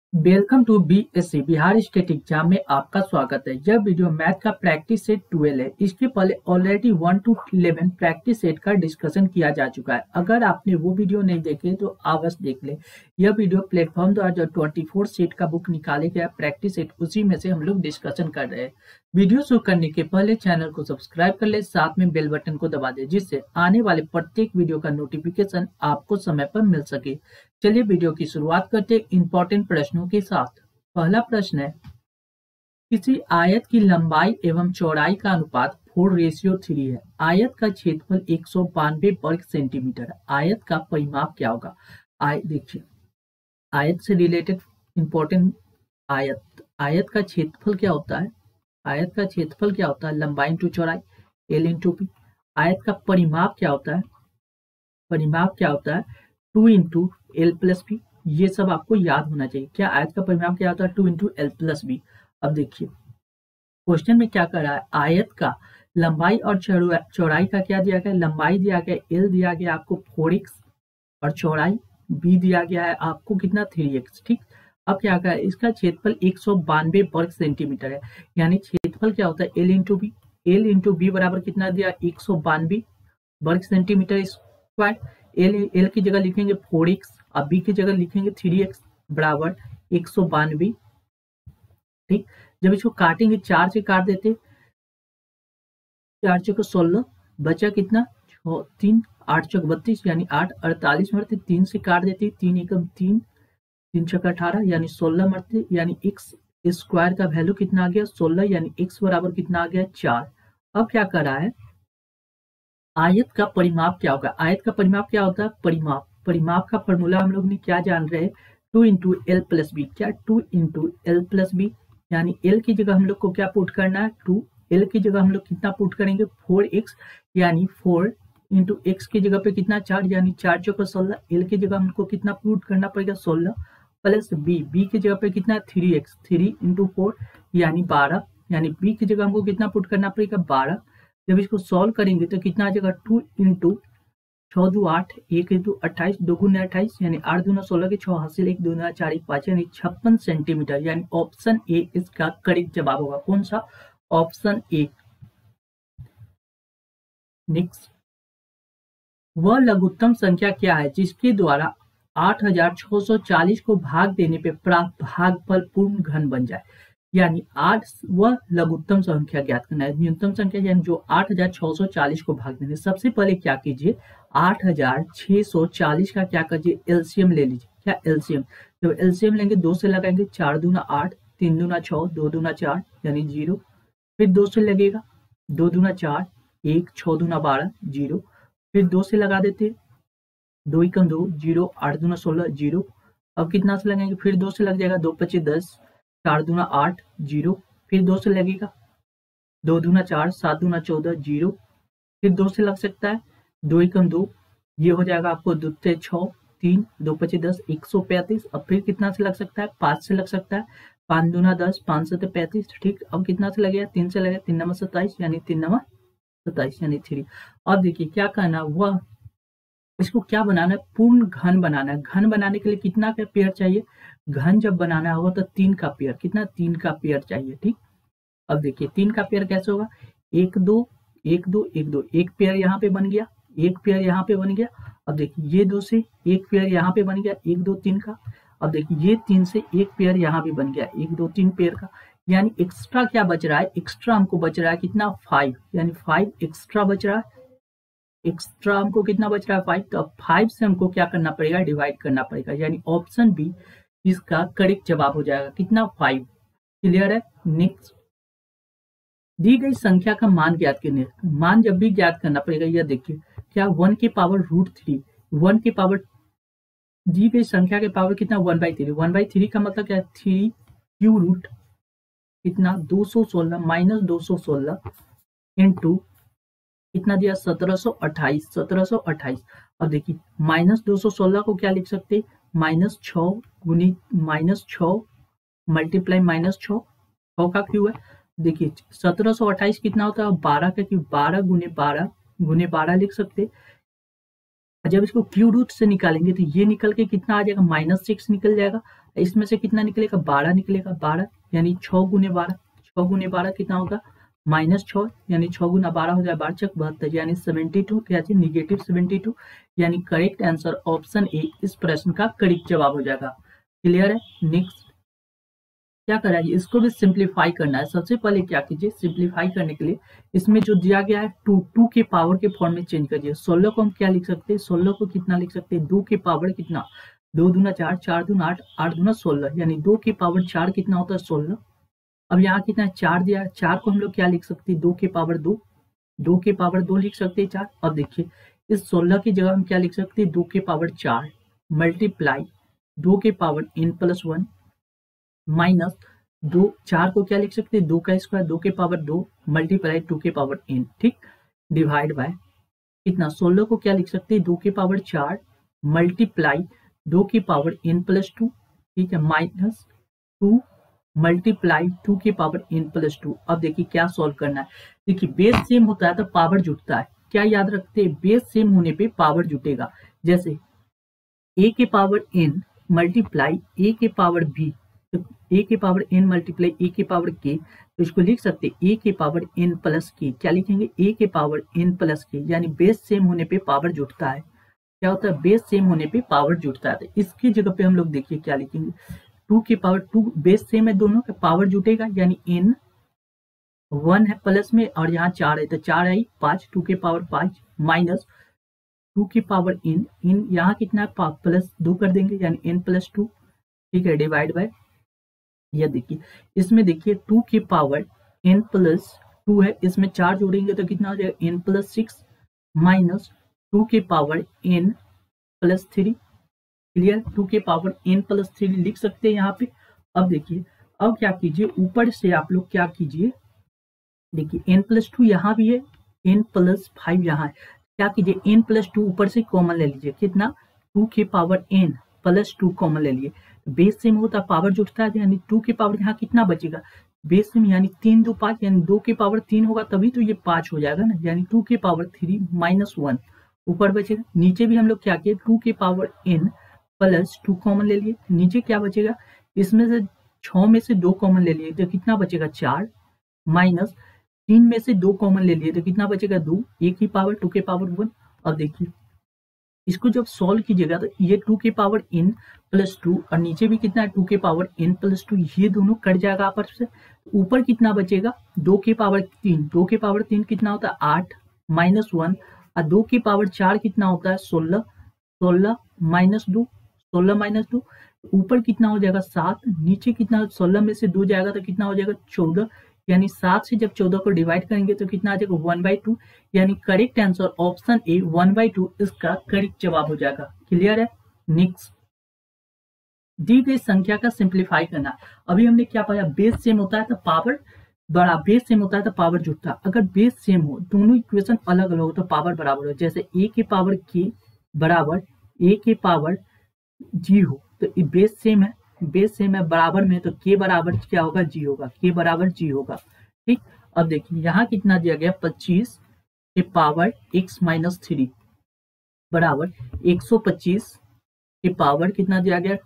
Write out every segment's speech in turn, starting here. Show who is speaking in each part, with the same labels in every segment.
Speaker 1: Welcome to BSC Bihar state exam में आपका स्वागत है। यह वीडियो मैथ का प्रैक्टिस सेट 12 है। इसके पहले ऑलरेडी 1 to 11 प्रैक्टिस सेट का डिस्कशन किया जा चुका है। अगर आपने वो वीडियो नहीं देखे तो अवश्य देख ले। यह वीडियो प्लेटफॉर्म द्वारा जो 24 सेट का बुक निकाले गया प्रैक्टिस सेट, उसी में से हम लोग डिस्कशन कर रहे हैं। वीडियो शुरू करने के पहले चैनल को सब्सक्राइब कर ले, साथ में बेल बटन को दबा दे, जिससे आने वाले प्रत्येक वीडियो का नोटिफिकेशन आपको समय पर मिल सके। चलिए वीडियो की शुरुआत करते हैं इंपॉर्टेंट प्रश्नों के साथ। पहला प्रश्न है, किसी आयत की लंबाई एवं चौड़ाई का अनुपात 4:3 है। आयत का क्षेत्रफल 192 वर्ग सेंटीमीटर है। आयत का परिमाप क्या होगा? देखिए, आयत से रिलेटेड इंपॉर्टेंट आयत का क्षेत्रफल क्या होता है? आयत का क्षेत्रफल क्या होता है? लंबाई इंटू चौड़ाई, एल इंटू पी। आयत का परिमाप क्या होता है? परिमाप क्या होता है? 2 इंटू एल प्लस बी। ये सब आपको याद होना चाहिए। क्या आयत का परिमाप क्या होता है? 2 इंटू एल प्लस बी। अब देखिए क्वेश्चन में क्या कर रहा है, आयत का लंबाई और चौड़ाई का क्या दिया गया? लंबाई दिया गया एल, दिया गया आपको 4x, और चौड़ाई बी दिया गया है आपको कितना? 3x। ठीक, अब क्या कर, इसका क्षेत्रफल 192 वर्ग सेंटीमीटर है। यानी क्षेत्रफल क्या होता है? L into B. L into B बराबर कितना दिया? 192 वर्ग सेंटीमीटर स्क्वायर। एल की जगह लिखेंगे 4x, अब बी की जगह लिखेंगे 3x बराबर 192। ठीक, जब इसको काटेंगे 4 से काट देते, 4 चौक 16, बचा कितना? 3, 8 चौक 32, यानी 8 48 मरते, 3 से काट देते, 3 एकम 3, 3 चौक 18, यानी 16 मरते, यानी x स्क्वायर का वैल्यू कितना आ गया? 16, यानी x बराबर कितना आ गया? 4। अब क्या कर रहा है, आयत का परिमाप क्या होगा? आयत का परिमाप क्या होता है? परिमाप का फॉर्मूला हम लोग ने क्या जान रहे हैं? 2 इंटू एल प्लस बी। क्या? 2 इंटू एल प्लस बी, यानी एल की जगह हम लोग को क्या पुट करना है? 2। एल की जगह हम लोग कितना पुट करेंगे? 4x, यानी 4 इंटू एक्स की जगह पे कितना? 4, यानी 4 चौका 16। एल की जगह हमको कितना पुट करना पड़ेगा? 16 प्लस बी की जगह पे कितना? 3x, 3 इंटू 4, यानी 12, यानी बी की जगह हमको कितना पुट करना पड़ेगा? 12। जब इसको सॉल्व करेंगे तो कितना आ जाएगा? 2 इंटू 6 दो 8, 1 इंटू 28, 2 गुना 28, यानी 8 दूना 16 के 6 हासिल, 1 दूना 4 1 5, यानी 56 सेंटीमीटर। यानी ऑप्शन ए इसका करेक्ट जवाब होगा। कौन सा? ऑप्शन ए। नेक्स्ट, वह लघुत्तम संख्या क्या है जिसके द्वारा 8640 को भाग देने पे प्राप्त भागफल पूर्ण घन बन जाए? यानी 8, वह लघुत्तम संख्या ज्ञात करना है। न्यूनतम संख्या यानी जो 8640 को भाग देने। सबसे पहले क्या कीजिए, 8640 का क्या कीजिए? एलसीएम ले लीजिए। क्या? एलसीएम। जब एलसीएम लेंगे 2 से लगाएंगे, 4 दूना 8, 3 दूना 6, 2 दूना 4, यानी 0। फिर 2 से लगेगा, 2 दूना 4, 1, 6 दूना 12, 0। फिर 2 से लगा देते, 2 एकम 2, 0, 8 दूना 16, 0। अब कितना से लगाएंगे? फिर 2 से लग जाएगा, 2 पच्चीस 10, 4 दूना 8, 0। फिर 2 से लगेगा, 2 दूना 4, 7 दूना 14, 0। फिर 2 से लग सकता है, 2 एकम 2, ये हो जाएगा आपको 2 से 6, 3, 2 पच्चीस 10, 135। अब फिर कितना से लग सकता है? 5 से लग सकता है, 5 दूना 10, 5 से 35। ठीक, अब कितना से लगेगा? 3 से लगेगा, 3 नंबर 27, यानी 3 नंबर 27, यानी 3। अब देखिए क्या करना, वह इसको क्या बनाना है? पूर्ण घन बनाना है। घन बनाने के लिए कितना का पेयर चाहिए? घन जब बनाना होगा तो 3 का पेयर। कितना? 3 का पेयर चाहिए। ठीक, अब देखिए 3 का पेयर कैसे होगा? 1 2 1 2 1 2, एक पेयर यहाँ पे बन गया, एक पेयर यहाँ पे बन गया। अब देखिए ये 2 से एक पेयर यहाँ पे बन गया, 1 2 3 का। अब देखिए ये 3 से एक पेयर यहाँ भी बन गया, 1 2 3 पेयर का। यानी एक्स्ट्रा क्या बच रहा है? एक्स्ट्रा हमको बच रहा है कितना? 5, यानी 5 एक्स्ट्रा बच रहा है। एक्स्ट्रा हमको कितना बच रहा है? 5। तो अब 5 से हमको क्या करना पड़ेगा? डिवाइड करना पड़ेगा, यानी ऑप्शन बी इसका करेक्ट जवाब हो जाएगा। कितना? 5। क्लियर है? नेक्स्ट, दी गई संख्या का मान ज्ञात करने। मान जब भी ज्ञात करना पड़ेगा, यह देखिए क्या 1 की पावर √3, 1 की पावर, दी गई संख्या के पावर कितना? 1/3। 1/3 का मतलब क्या है? 3 क्यू रूट कितना? 216 माइनस 216 इंटू कितना दिया? 1728, 1728। अब देखिए माइनस 216 को क्या लिख सकते? -6 गुनी -6 मल्टीप्लाई -6, 6 का क्यू है। देखिए 1728 कितना होता है? 12 का क्यू, 12 गुने 12 लिख सकते। जब इसको क्यू रूट से निकालेंगे तो ये निकल के कितना आ जाएगा, -6 निकल जाएगा। इसमें से कितना निकलेगा, 12 निकलेगा, 12 यानी 6 गुने 12, 6 गुने 12 कितना होगा, -6 यानी 6 गुना 12 हो जाए 12 72 यानी 72, क्या चाहिए, -72 यानी करेक्ट आंसर ऑप्शन ए इस प्रश्न का करेक्ट जवाब हो जाएगा। क्लियर है। नेक्स्ट क्या करा है, इसको भी सिंप्लीफाई करना है। सबसे पहले क्या कीजिए, सिंप्लीफाई करने के लिए इसमें जो दिया गया है 2 के पावर के फॉर्म में चेंज करिए। 16 को हम क्या लिख सकते हैं, 16 को कितना लिख सकते हैं, 2 के पावर कितना, 2 दूना 4, 4 दूना 8, 8 दूना 16 यानी 2 के पावर 4 कितना होता है, 16। अब यहाँ कितना 4 दिया है, 4 को हम लोग क्या लिख सकते हैं, 2 के पावर 2, 2 के पावर 2 लिख सकते हैं 4। अब देखिए इस 16 की जगह हम क्या लिख सकते हैं, 2 के पावर 4 मल्टीप्लाई 2 के पावर n+1 माइनस 2, 4 को क्या लिख सकते हैं, 2 का स्क्वायर 2 के पावर 2 मल्टीप्लाई 2 के पावर n, ठीक, डिवाइड बाय कितना, 16 को क्या लिख सकते हैं, 2 के पावर 4 मल्टीप्लाई 2 के पावर n+2, ठीक है, माइनस 2 मल्टीप्लाई 2 के पावर n+2। अब देखिए क्या सॉल्व करना है। देखिए बेस सेम होता है तो पावर जुटता है, क्या याद रखते हैं, बेस सेम होने पे पावर जुटेगा। जैसे a के पावर n मल्टीप्लाई a के पावर b, तो a के पावर n मल्टीप्लाई a के पावर k, तो इसको लिख सकते हैं a के पावर n प्लस k। क्या लिखेंगे, a के पावर n प्लस k, यानी बेस सेम होने पे पावर जुटता है। क्या होता है, बेस सेम होने पे पावर जुटता है। तो इसकी जगह पे हम लोग देखिए क्या लिखेंगे, 2 के पावर 2, बेस सेम है दोनों का, पावर जुटेगा यानी n 1 है प्लस में और यहाँ 4 है तो 4 आई 5, 2 के पावर 5 माइनस 2 की पावर n, यहाँ कितना है प्लस 2 कर देंगे यानी n+2, ठीक है, डिवाइड बाय यह देखिए इसमें देखिए 2 की पावर n+2 है, इसमें 4 जोड़ेंगे तो कितना हो जाएगा, n+6 माइनस 2 के पावर n+3। क्लियर, 2 के पावर n+3 लिख सकते हैं यहाँ पे। अब देखिए अब क्या कीजिए, ऊपर से आप लोग क्या कीजिए, देखिए n+2 यहाँ भी है, n+5 यहाँ है, क्या कीजिए n+2 ऊपर से कॉमन ले लीजिए, कितना, 2 के पावर n+2 कॉमन ले लिए। बेस सेम होता पावर जुटता है यानी 2 के पावर यहाँ कितना बचेगा, बेस सेम यानी 3 2 5 यानी 2 के पावर 3 होगा तभी तो ये 5 हो जाएगा ना, यानी 2 के पावर 3 -1 ऊपर बचेगा। नीचे भी हम लोग क्या किए, 2 के पावर n+2 कॉमन ले लिए, नीचे क्या बचेगा, इसमें से 6 में से 2 कॉमन ले लिए तो कितना बचेगा 4 माइनस 3 में से 2 कॉमन ले लिए तो कितना बचेगा 2, 1 की पावर 2 के पावर 1। अब देखिए इसको जब सॉल्व कीजिएगा तो ये 2 के पावर n+2 और नीचे भी कितना है 2 के पावर n+2, ये दोनों कट जाएगा आपस से, ऊपर कितना बचेगा 2 के पावर 3, 2 के पावर 3 कितना होता है 8 -1 और 2 के पावर 4 कितना होता है 16, 16 -2, 16 -2 ऊपर कितना हो जाएगा 7, नीचे कितना 16 में से 2 जाएगा तो कितना हो जाएगा 14, यानी 7 से जब 14 को डिवाइड करेंगे तो कितना आ जाएगा 1/2, यानी करेक्ट आंसर ऑप्शन ए 1/2 इसका करेक्ट जवाब हो जाएगा। क्लियर है। नेक्स्ट दी गई संख्या का सिंप्लीफाई करना। अभी हमने क्या पाया, बेस सेम होता है तो पावर बड़ा, बेस सेम होता है तो पावर जुटता है। अगर बेस सेम हो, दोनों इक्वेशन अलग अलग हो तो पावर बराबर हो, जैसे a के पावर k बराबर a के पावर g हो तो बेस सेम है, बेस सेम है बराबर में तो k बराबर क्या होगा, g होगा, k बराबर g होगा, ठीक। अब देखिए यहाँ कितना दिया गया, 25 के पावर x-3 बराबर 125 के पावर कितना दिया गया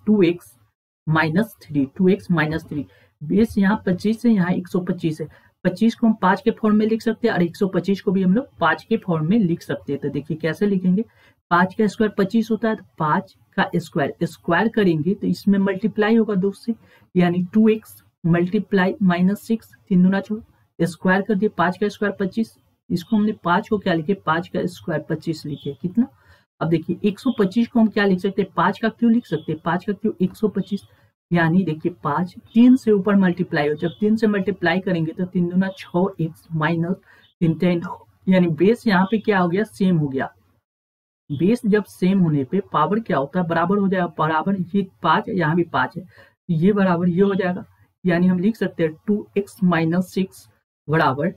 Speaker 1: 2x-3, 2x-3। बेस यहाँ 25 है, यहाँ 125 है, 25 को हम 5 के फॉर्म में लिख सकते हैं और 125 को भी हम लोग 5 के फॉर्म में लिख सकते हैं। तो देखिए कैसे लिखेंगे, 5 का स्क्वायर 25 होता है तो 5 का स्क्वायर करेंगे तो इसमें मल्टीप्लाई होगा 2 से, यानी 2x मल्टीप्लाई -6, 3 दूना 6, स्क्वायर कर दिए, 5 का स्क्वायर 25, इसको हमने 5 को क्या लिखे, 5 का स्क्वायर 25 लिखे, कितना। अब देखिए 125 को हम क्या लिख सकते हैं, 5 का क्यों लिख सकते हैं, 5 का क्यों 125, यानी देखिए 5 3 से ऊपर मल्टीप्लाई हो, जब 3 से मल्टीप्लाई करेंगे तो 3 दूना 6x माइनस 3 10, यानी बेस यहाँ पे क्या हो गया, सेम हो गया। बेस जब सेम होने पे पावर क्या होता है, बराबर हो जाएगा, बराबर ये 5 है, यहाँ भी 5 है, ये बराबर ये हो जाएगा, यानी हम लिख सकते हैं 2x-6 बराबर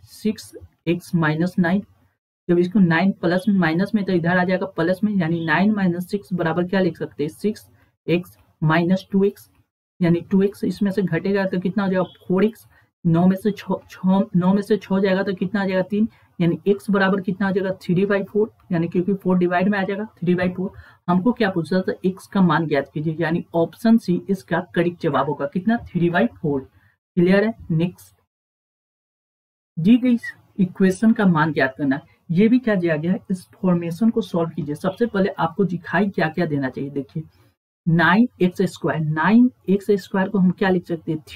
Speaker 1: 6x-9। जब इसको 9 प्लस में माइनस में तो इधर आ जाएगा प्लस में, यानी 9 - 6 बराबर क्या लिख सकते हैं 6x - 2x, यानी 2x इसमें से घटेगा तो कितना हो जाएगा 4x, 9 में से 6 जाएगा तो कितना आ जाएगा 3, यानी x बराबर कितना आ जाएगा 3/4, यानी क्योंकि 4 डिवाइड में आ जाएगा 3/4। हमको क्या पूछा था, x का मान ज्ञात कीजिए, यानी ऑप्शन सी इसका करेक्ट जवाब होगा कितना 3/4। क्लियर है। नेक्स्ट दी गई इक्वेशन का मान ज्ञात करना है। ये भी क्या दिया गया है, इस फॉर्मेशन को सॉल्व कीजिए। सबसे पहले आपको दिखाई क्या क्या देना चाहिए, देखिए 9x², 9x² को हम क्या लिख सकते हैं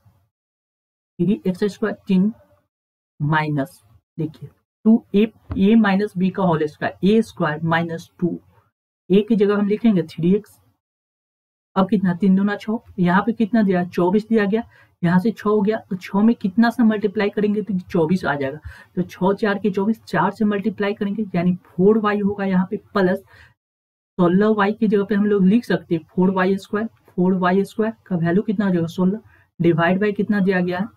Speaker 1: 3x² 3 माइनस देखिए 2a माइनस b का whole square a² minus 2 a की जगह हम लिखेंगे 3x। अब कितना 3 दूना 6, यहाँ पे कितना दिया 24 दिया गया, यहाँ से 6 हो गया तो 6 में कितना से मल्टीप्लाई करेंगे तो 24 आ जाएगा। तो 6 4 के 24, 4 से मल्टीप्लाई करेंगे यानी 4y होगा यहाँ पे, प्लस 16y की जगह पे हम लोग लिख सकते हैं 4y²। 4y² का वैल्यू कितना हो जाएगा 16, डिवाइड बाई कितना दिया गया है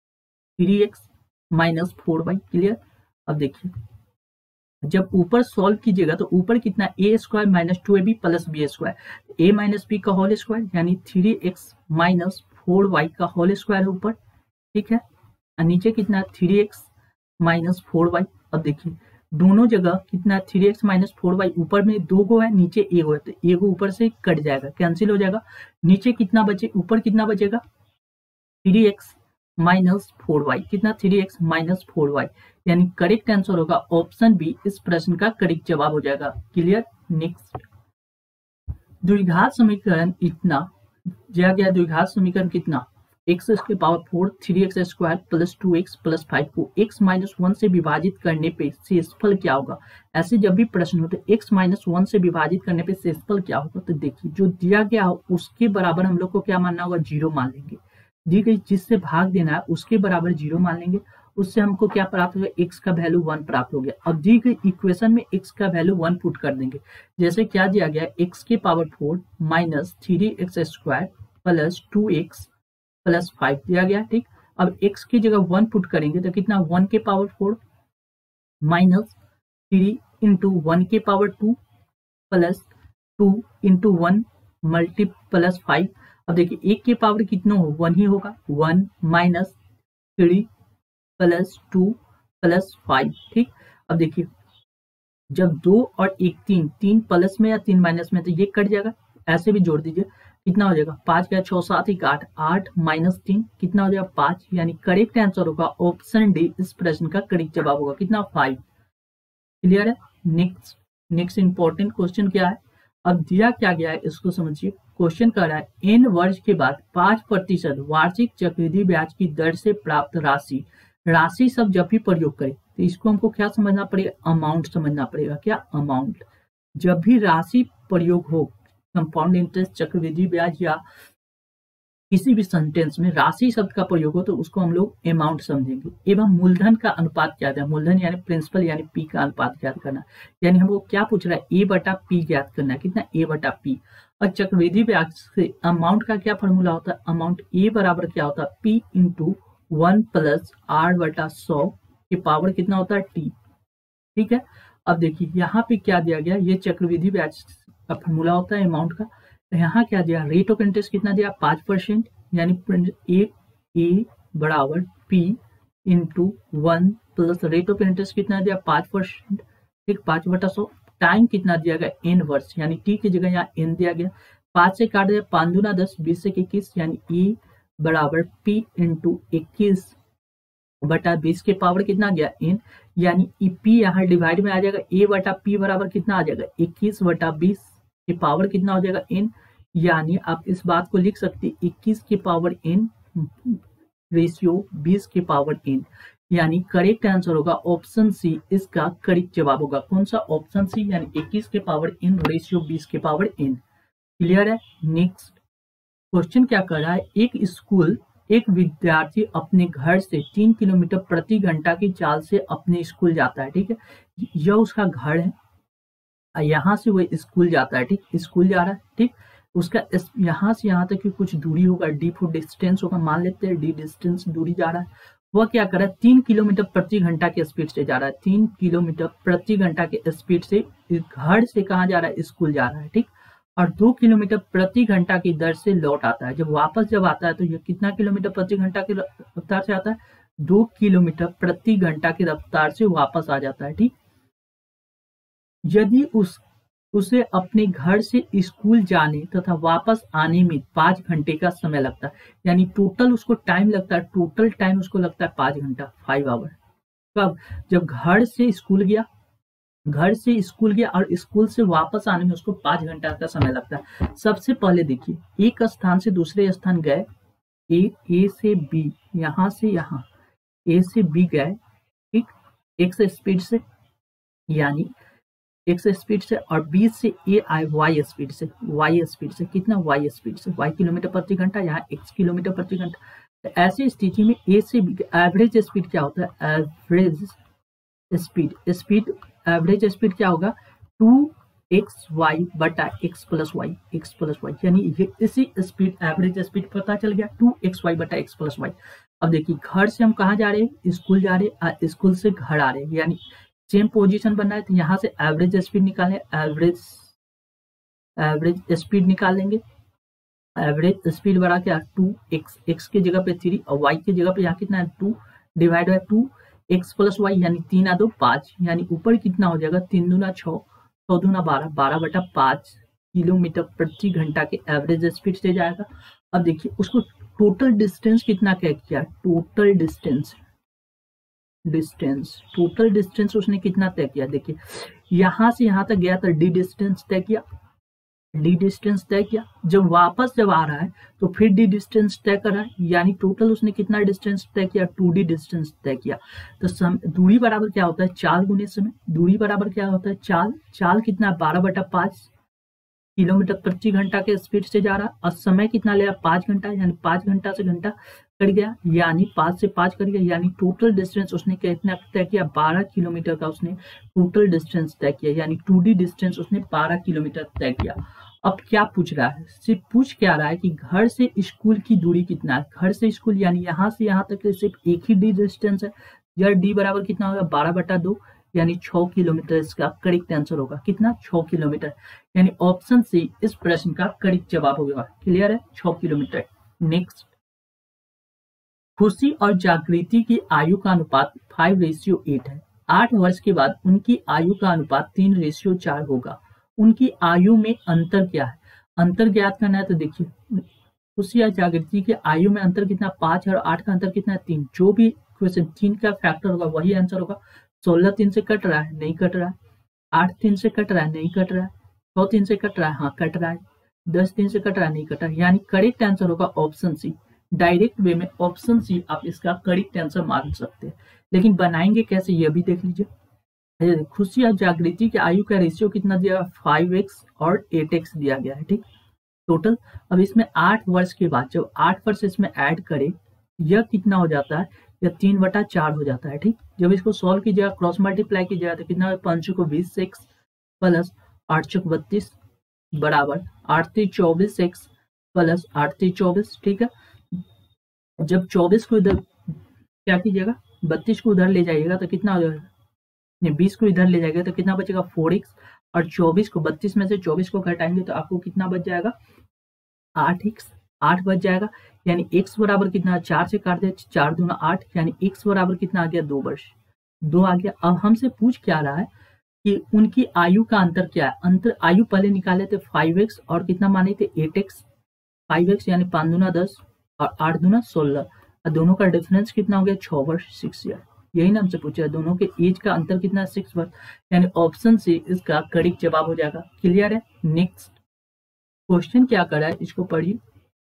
Speaker 1: 3x माइनस 4y। क्लियर। अब देखिए जब ऊपर सॉल्व कीजिएगा तो ऊपर कितना a² minus 2ab plus b², a minus b का होल स्क्वायर यानी 3x माइनस 4y का होल स्क्वायर ऊपर, ठीक है। और नीचे कितना 3x माइनस 4y। अब देखिए दोनों जगह कितना 3x माइनस 4y, ऊपर में 2 गो है नीचे 1 गो है, तो 1 गो ऊपर से कट जाएगा, कैंसिल हो जाएगा। नीचे कितना बचे, ऊपर कितना बचेगा 3x माइनस 4y, कितना 3x माइनस 4y, यानी करेक्ट आंसर होगा ऑप्शन बी, इस प्रश्न का करेक्ट जवाब हो जाएगा। क्लियर। नेक्स्ट द्विघात समीकरण इतना दिया गया, द्विघात समीकरण कितना x के power 4 3x² plus 2x plus 5 को x माइनस 1 से विभाजित करने पे शेषफल क्या होगा। ऐसे जब भी प्रश्न होते x माइनस 1 से विभाजित करने पे शेषफल क्या होगा, तो देखिए जो दिया गया हो उसके बराबर हम लोग को क्या मानना होगा 0 मान लेंगे। दी गई जिससे भाग देना है उसके बराबर 0 मान लेंगे, उससे हमको क्या प्राप्त होगा x का वैल्यू 1 प्राप्त हो गया। अब दी गई इक्वेशन में x का वैल्यू 1 पुट कर देंगे, जैसे क्या दिया गया x के power 4 minus 3x² plus 2x plus 5 दिया गया, ठीक। अब x की जगह 1 पुट करेंगे तो कितना 1 के पावर 4 माइनस 3 इंटू 1 के power 2 plus 2 into 1 multi plus 5। अब देखिए 1 के पावर कितना हो 1 ही होगा, 1 माइनस 3 प्लस 2 प्लस 5, ठीक। अब देखिए जब 2 और 1 3 प्लस में या 3 माइनस में तो ये कट जाएगा, ऐसे भी जोड़ दीजिए कितना हो जाएगा 5 क्या 6 7 1 8, 8 माइनस 3 कितना हो जाएगा 5, यानी करेक्ट आंसर होगा ऑप्शन डी, इस प्रश्न का करेक्ट जवाब होगा कितना 5। क्लियर है। नेक्स्ट इंपॉर्टेंट क्वेश्चन क्या है, अब दिया क्या गया है इसको समझिए। क्वेश्चन कर रहा है n वर्ष के बाद 5% वार्षिक चक्रवृद्धि ब्याज की दर से प्राप्त राशि सब जब भी प्रयोग करें तो इसको हमको क्या समझना पड़ेगा, अमाउंट समझना पड़ेगा। क्या अमाउंट, जब भी राशि प्रयोग हो कंपाउंड इंटरेस्ट चक्रवृद्धि ब्याज या किसी भी सेंटेंस में राशि शब्द का प्रयोग हो तो उसको हम लोग अमाउंट समझेंगे। एवं मूलधन का अनुपात क्या है, मूलधन यानी प्रिंसिपल यानी पी का अनुपात ज्ञात करना, यानी हमको क्या पूछ रहा है a/p ज्ञात करना है, कितना a/p। और चक्रवृद्धि ब्याज से अमाउंट का क्या फॉर्मूला होता है, अमाउंट a बराबर क्या होता है p इंटू 1 प्लस r/100 के पावर कितना होता है t, ठीक है। अब देखिए यहाँ पे क्या दिया गया, ये चक्रवृद्धि ब्याज का फॉर्मूला होता है अमाउंट का। तो यहाँ क्या दिया, रेट ऑफ इंटरेस्ट कितना दिया 5%, यानी a बराबर p into 1 plus rate of interest कितना दिया 5%, ठीक 5/100। टाइम कितना दिया गया n वर्ष, यानी t की जगह यहाँ n दिया गया, 5 से काट दिया 5 दूना 10, 20 से 21, यानी e बराबर p इंटू 21/20 के पावर कितना गया n, यानी p यहाँ डिवाइड में आ जाएगा a/p बराबर कितना आ जाएगा 21/20 के पावर कितना हो जाएगा n, यानी आप इस बात को लिख सकते 21 के पावर n रेशियो 20 के पावर n, यानी करेक्ट आंसर होगा ऑप्शन सी, इसका करेक्ट जवाब होगा कौन सा, ऑप्शन सी, यानी 21 के पावर n रेशियो 20 के पावर n। क्लियर है। नेक्स्ट क्वेश्चन क्या कर रहा है, एक विद्यार्थी अपने घर से 3 किलोमीटर प्रति घंटा की चाल से अपने स्कूल जाता है, ठीक है। यह उसका घर है, यहाँ से वो स्कूल जाता है, ठीक, स्कूल जा रहा है, ठीक। उसका यहाँ से यहाँ तक की कुछ दूरी होगा, डी फुट डिस्टेंस होगा, मान लेते हैं डी डिस्टेंस दूरी जा रहा है। वह क्या कर रहा है 3 किलोमीटर प्रति घंटा के स्पीड से जा रहा है, 3 किलोमीटर प्रति घंटा के स्पीड से घर से कहाँ जा रहा है, स्कूल जा रहा है, ठीक। और 2 किलोमीटर प्रति घंटा की दर से लौट आता है। जब वापस आता है तो ये कितना किलोमीटर प्रति घंटा की रफ्तार से आता है, 2 किलोमीटर प्रति घंटा की रफ्तार से वापस आ जाता है। ठीक, यदि उसे अपने घर से स्कूल जाने तथा वापस आने में 5 घंटे का समय लगता है, यानी टोटल उसको टाइम लगता है, टोटल टाइम उसको लगता है 5 घंटा, 5 आवर। कब? जब घर से स्कूल गया और स्कूल से वापस आने में उसको 5 घंटा का समय लगता है। सबसे पहले देखिए, एक स्थान से दूसरे स्थान गए, ए से बी, यहाँ से यहाँ ए से बी गए, ठीक, एक्स स्पीड से, यानी एक्स स्पीड से, और बी से ए आए वाई स्पीड से, कितना? वाई स्पीड से, वाई किलोमीटर प्रति घंटा, यहाँ एक्स किलोमीटर प्रति घंटा। तो ऐसी स्थिति में ए से बी एवरेज स्पीड क्या होता है? एवरेज स्पीड क्या होगा? 2xy बटा x प्लस वाई, यानी ये इसी स्पीड, एवरेज स्पीड पता चल गया, 2xy बटा x प्लस वाई। अब देखिए, घर से हम कहाँ जा रहे हैं? स्कूल जा रहे हैं, स्कूल से घर आ रहे हैं, यानी सेम पोजीशन बनना है, तो यहाँ से एवरेज स्पीड निकालें, एवरेज स्पीड निकाल लेंगे। एवरेज स्पीड बड़ा क्या? 2x, x की जगह पे 3 और y की जगह पे यहाँ कितना है? 2 divide by 2x plus Y, यानी 3 आ 2 5, यानी ऊपर कितना हो जाएगा? 3 दूना 6, 6 दूना 12, 12 बटा 5 किलोमीटर प्रति घंटा के एवरेज स्पीड से जाएगा। अब देखिए, उसको टोटल डिस्टेंस कितना तय किया? टोटल डिस्टेंस उसने कितना तय किया? देखिए, यहाँ से यहाँ तक गया तो डी डिस्टेंस तय किया, जब आ रहा है तो फिर डी डिस्टेंस तय करा, यानी टोटल उसने कितना डिस्टेंस तय किया? 2d डिस्टेंस तय किया। तो दूरी बराबर क्या होता है? चाल गुने समय। दूरी बराबर क्या होता है? चाल कितना? 12 बटा 5 किलोमीटर प्रति घंटा के स्पीड से जा रहा, और समय कितना लिया? 5 घंटा, यानी 5 घंटा से घंटा कट गया, यानी 5 से 5 कट गया, यानी टोटल डिस्टेंस उसने कितना तय किया? 12 किलोमीटर का उसने टोटल डिस्टेंस तय किया, यानी 2d डिस्टेंस उसने 12 किलोमीटर तय किया। अब क्या पूछ रहा है? सिर्फ पूछ क्या रहा है कि घर से स्कूल की दूरी कितना है? घर से स्कूल यानी यहाँ से यहाँ तक सिर्फ एक ही डी डिस्टेंस है, यार डी बराबर कितना होगा? 12 बटा 2, यानी 6 किलोमीटर इसका करेक्ट आंसर होगा। कितना? 6 किलोमीटर, यानी ऑप्शन सी इस प्रश्न का करेक्ट जवाब होगा। क्लियर है? 6 किलोमीटर। नेक्स्ट, खुशी और जागृति की आयु का अनुपात 5:8 है। 8 वर्ष के बाद उनकी आयु का अनुपात 3:4 होगा। उनकी आयु में अंतर क्या है? अंतर ज्ञात करना है, तो देखिए, खुशी और जागृति की आयु में अंतर कितना? 5 और 8 का अंतर कितना है? 3। जो भी क्वेश्चन 3 का फैक्टर होगा वही आंसर होगा। 16 3 से कट रहा है? नहीं कट रहा है। 8 3 से कट रहा है? नहीं कट रहा है। 6 3 से कट रहा है? हाँ कट रहा है। 10 3 से कट रहा है? नहीं कट रहा है। यानी करेक्ट आंसर होगा ऑप्शन सी। डायरेक्ट वे में ऑप्शन सी आप इसका करेक्ट आंसर मान सकते हैं, लेकिन बनाएंगे कैसे ये भी देख लीजिए। खुशी और जागृति की आयु का रेशियो कितना दिया? 5x और 8x दिया गया है। ठीक, टोटल। अब इसमें 8 वर्ष के बाद जब 8 वर्ष इसमें ऐड करें, यह कितना हो जाता है? यह 3/4 हो जाता है। ठीक, जब इसको सॉल्व कीजिएगा, क्रॉस मल्टीप्लाई कीजिएगा, तो कितना? 5 को 20x प्लस 8 चौक 32 बराबर 8 3 24x प्लस 8 3 24। ठीक है, जब 24 को इधर क्या कीजिएगा? 32 को उधर ले जाइएगा तो कितना हो जाएगा? 20 को इधर ले जाएगा तो कितना बचेगा? 4x, और 24 को 32 में से 24 को घटाएंगे तो आपको कितना बच जाएगा? 8x, 8 बच जाएगा, यानी x बराबर कितना? 4 से काट दे, 4 दूना 8, यानी x बराबर कितना आ गया? 2 वर्ष, 2 आ गया। अब हमसे पूछ क्या रहा है कि उनकी आयु का अंतर क्या है? अंतर आयु पहले निकाले थे 5x और कितना माने थे? 8x। 5x यानी 5 दूना 10 और 8 दूना 16, और दोनों का डिफरेंस कितना हो गया? 6 वर्ष, 6 ईयर। यही ना हमसे पूछा है, दोनों के एज का अंतर कितना है? 6 वर्ष, यानी ऑप्शन सी इसका करेक्ट जवाब हो जाएगा। क्लियर है? नेक्स्ट क्वेश्चन क्या कर रहा है, इसको पढ़िए।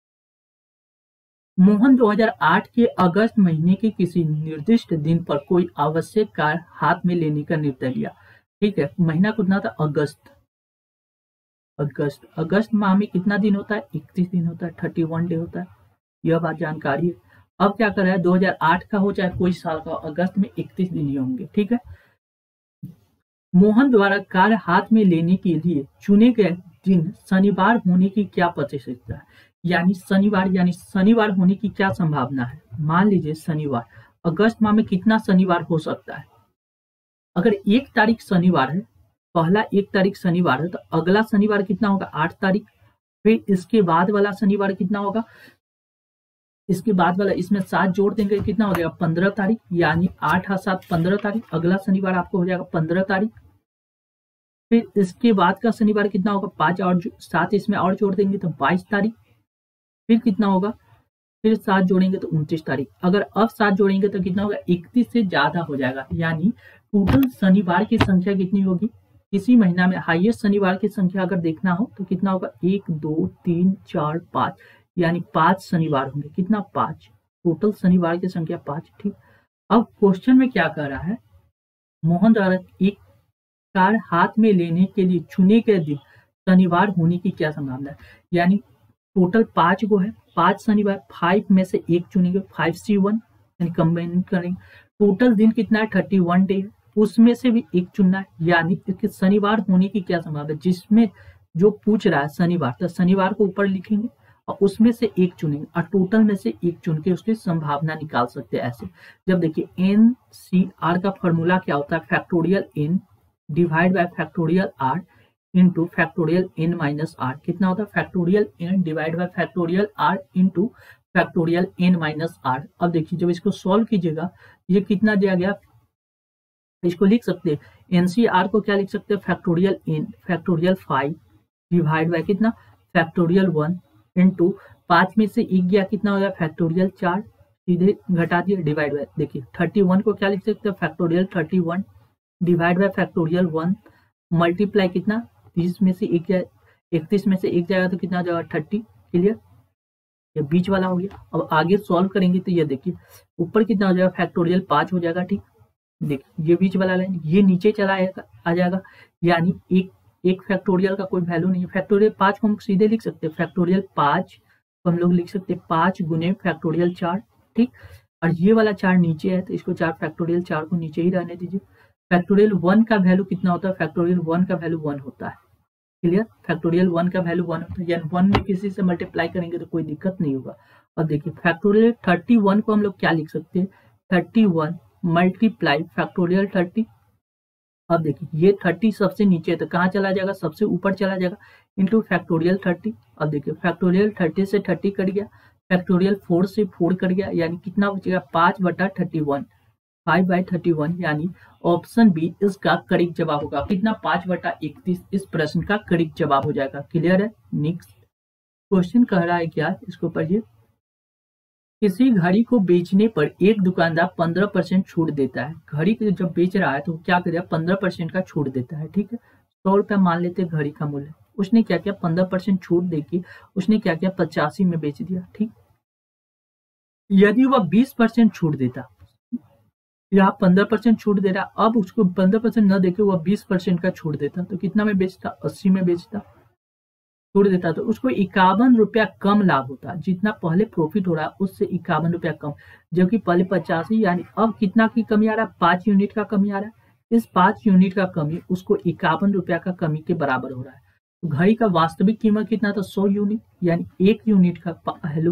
Speaker 1: मोहन 2008 के अगस्त महीने के किसी निर्दिष्ट दिन पर कोई आवश्यक कार्य हाथ में लेने का निर्णय लिया। ठीक है, महीना कितना था? अगस्त। अगस्त माह में कितना दिन होता है? 31 दिन होता है, 31 डे होता है। यह बात जानकारी है। अब क्या कर रहा है? 2008 का हो चाहे कोई साल का, अगस्त में 31 दिन ही होंगे। ठीक है, मोहन द्वारा कार्य हाथ में लेने के लिए चुने गए दिन शनिवार होने की क्या प्रतिशत है? यानी शनिवार होने की क्या संभावना है? मान लीजिए शनिवार, अगस्त माह में कितना शनिवार हो सकता है? अगर 1 तारीख शनिवार है, पहला 1 तारीख शनिवार है, तो अगला शनिवार कितना होगा? 8 तारीख। फिर इसके बाद वाला शनिवार कितना होगा? इसके बाद वाला इसमें 7 जोड़ देंगे कितना हो जाएगा 15 तारीख, यानी 8 और 7 15 तारीख। अगला शनिवार आपको हो जाएगा 15 तारीख। फिर इसके बाद का शनिवार कितना होगा 5 और 7 इसमें और जोड़ देंगे तो 22 तारीख। फिर कितना होगा, फिर 7 जोड़ेंगे तो 29 तारीख। अगर अब 7 जोड़ेंगे तो कितना होगा 31 से ज्यादा हो जाएगा, यानी टोटल शनिवार की संख्या कितनी होगी इसी महीना में। हाईएस्ट शनिवार की संख्या अगर देखना हो तो कितना होगा 1 2 3 4 5, यानी 5 शनिवार होंगे। कितना 5, टोटल शनिवार की संख्या 5। ठीक, अब क्वेश्चन में क्या कह रहा है, मोहन द्वारा एक कार हाथ में लेने के लिए चुने गए दिन शनिवार होने की क्या संभावना है। यानी टोटल 5 को है, 5 शनिवार, 5 में से एक चुनेंगे 5C1, यानी कंबाइन करेंगे। टोटल दिन कितना है 31 डे है, उसमें से भी एक चुनना है, यानी इसके शनिवार होने की क्या संभावना है। जिसमें जो पूछ रहा है शनिवार, तो शनिवार को ऊपर लिखेंगे और उसमें से एक चुनेंगे और टोटल में से एक चुन के उसकी संभावना निकाल सकते हैं ऐसे। जब देखिए NCR का फॉर्मूला क्या होता है, factorial n divide by factorial r into factorial n minus r। कितना होता है factorial n divide by factorial r into factorial n minus r। अब देखिए जब इसको सॉल्व कीजिएगा ये कितना दिया गया, इसको लिख सकते हैं NCR को क्या लिख सकते हैं factorial n factorial 5 divide by कितना फैक्टोरियल 1 इंटू 5 में से एक गया कितना हो गया फैक्टोरियल 4, सीधे घटा दिए डिवाइड बाय। देखिए 31 को क्या लिख सकते हैं factorial 31 divide by factorial 1 multiply कितना 30 में से एक जाए 31 में से एक जाएगा तो कितना जाएगा 30। क्लियर, ये बीच वाला हो गया। अब आगे सॉल्व करेंगे तो ये देखिए ऊपर कितना हो जाएगा फैक्टोरियल 5 हो जाएगा। ठीक, देखिए ये बीच वाला लाइन ये नीचे चला आ जाएगा, यानी एक फैक्टोरियल का कोई वैल्यू नहीं है। फैक्टोरियल 5 को हम सीधे लिख सकते हैं, फैक्टोरियल 5 को हम लोग लिख सकते हैं 5 गुने फैक्टोरियल 4। ठीक, और ये वाला 4 नीचे है तो इसको 4 फैक्टोरियल 4 को नीचे ही रहने दीजिए। फैक्टोरियल 1 का वैल्यू कितना होता है, फैक्टोरियल 1 का वैल्यू 1 होता है। क्लियर, फैक्टोरियल 1 का वैल्यू 1 होता है, यानी 1 में किसी से मल्टीप्लाई करेंगे तो कोई दिक्कत नहीं होगा। और देखिए फैक्टोरियल 31 को हम लोग क्या लिख सकते हैं 31 मल्टीप्लाई फैक्टोरियल 30। अब देखिए ये 30 सबसे नीचे है तो कहाँ चला जाएगा सबसे ऊपर चला जाएगा इंटू फैक्टोरियल 30। अब देखिए फैक्टोरियल 30 से 30 कट गया, फैक्टोरियल 4 से 4 कट गया, यानी कितना बचेगा 5/31 5/31, यानी ऑप्शन बी इसका करेक्ट जवाब होगा। कितना 5/31 इस प्रश्न का करेक्ट जवाब हो जाएगा। क्लियर है। नेक्स्ट क्वेश्चन कह रहा है क्या, इसको पढ़िए। किसी घड़ी को बेचने पर एक दुकानदार 15% छूट देता है। घड़ी को जब बेच रहा है तो क्या करेगा 15% का छूट देता है। ठीक है, 100 रुपया मान लेते हैं घड़ी का मूल्य, उसने क्या किया 15% छूट देके उसने क्या किया 85 में बेच दिया। ठीक, यदि वह 20% छूट देता, यहाँ 15% छूट दे रहा, अब उसको 15% न देके वह 20% का छूट देता तो कितना में बेचता 80 में बेचता, छूट देता तो उसको 51 रुपया कम लाभ होता। जितना पहले प्रॉफिट हो रहा है उससे 51 रुपया कम, जबकि पहले 85, यानी अब कितना की कमी आ रहा है 5 यूनिट का कमी आ रहा है। इस 5 यूनिट का कमी उसको 51 रुपया का कमी के बराबर हो रहा है। तो घड़ी का वास्तविक कीमत कितना था 100 यूनिट, यानी 1 यूनिट का वैल्यू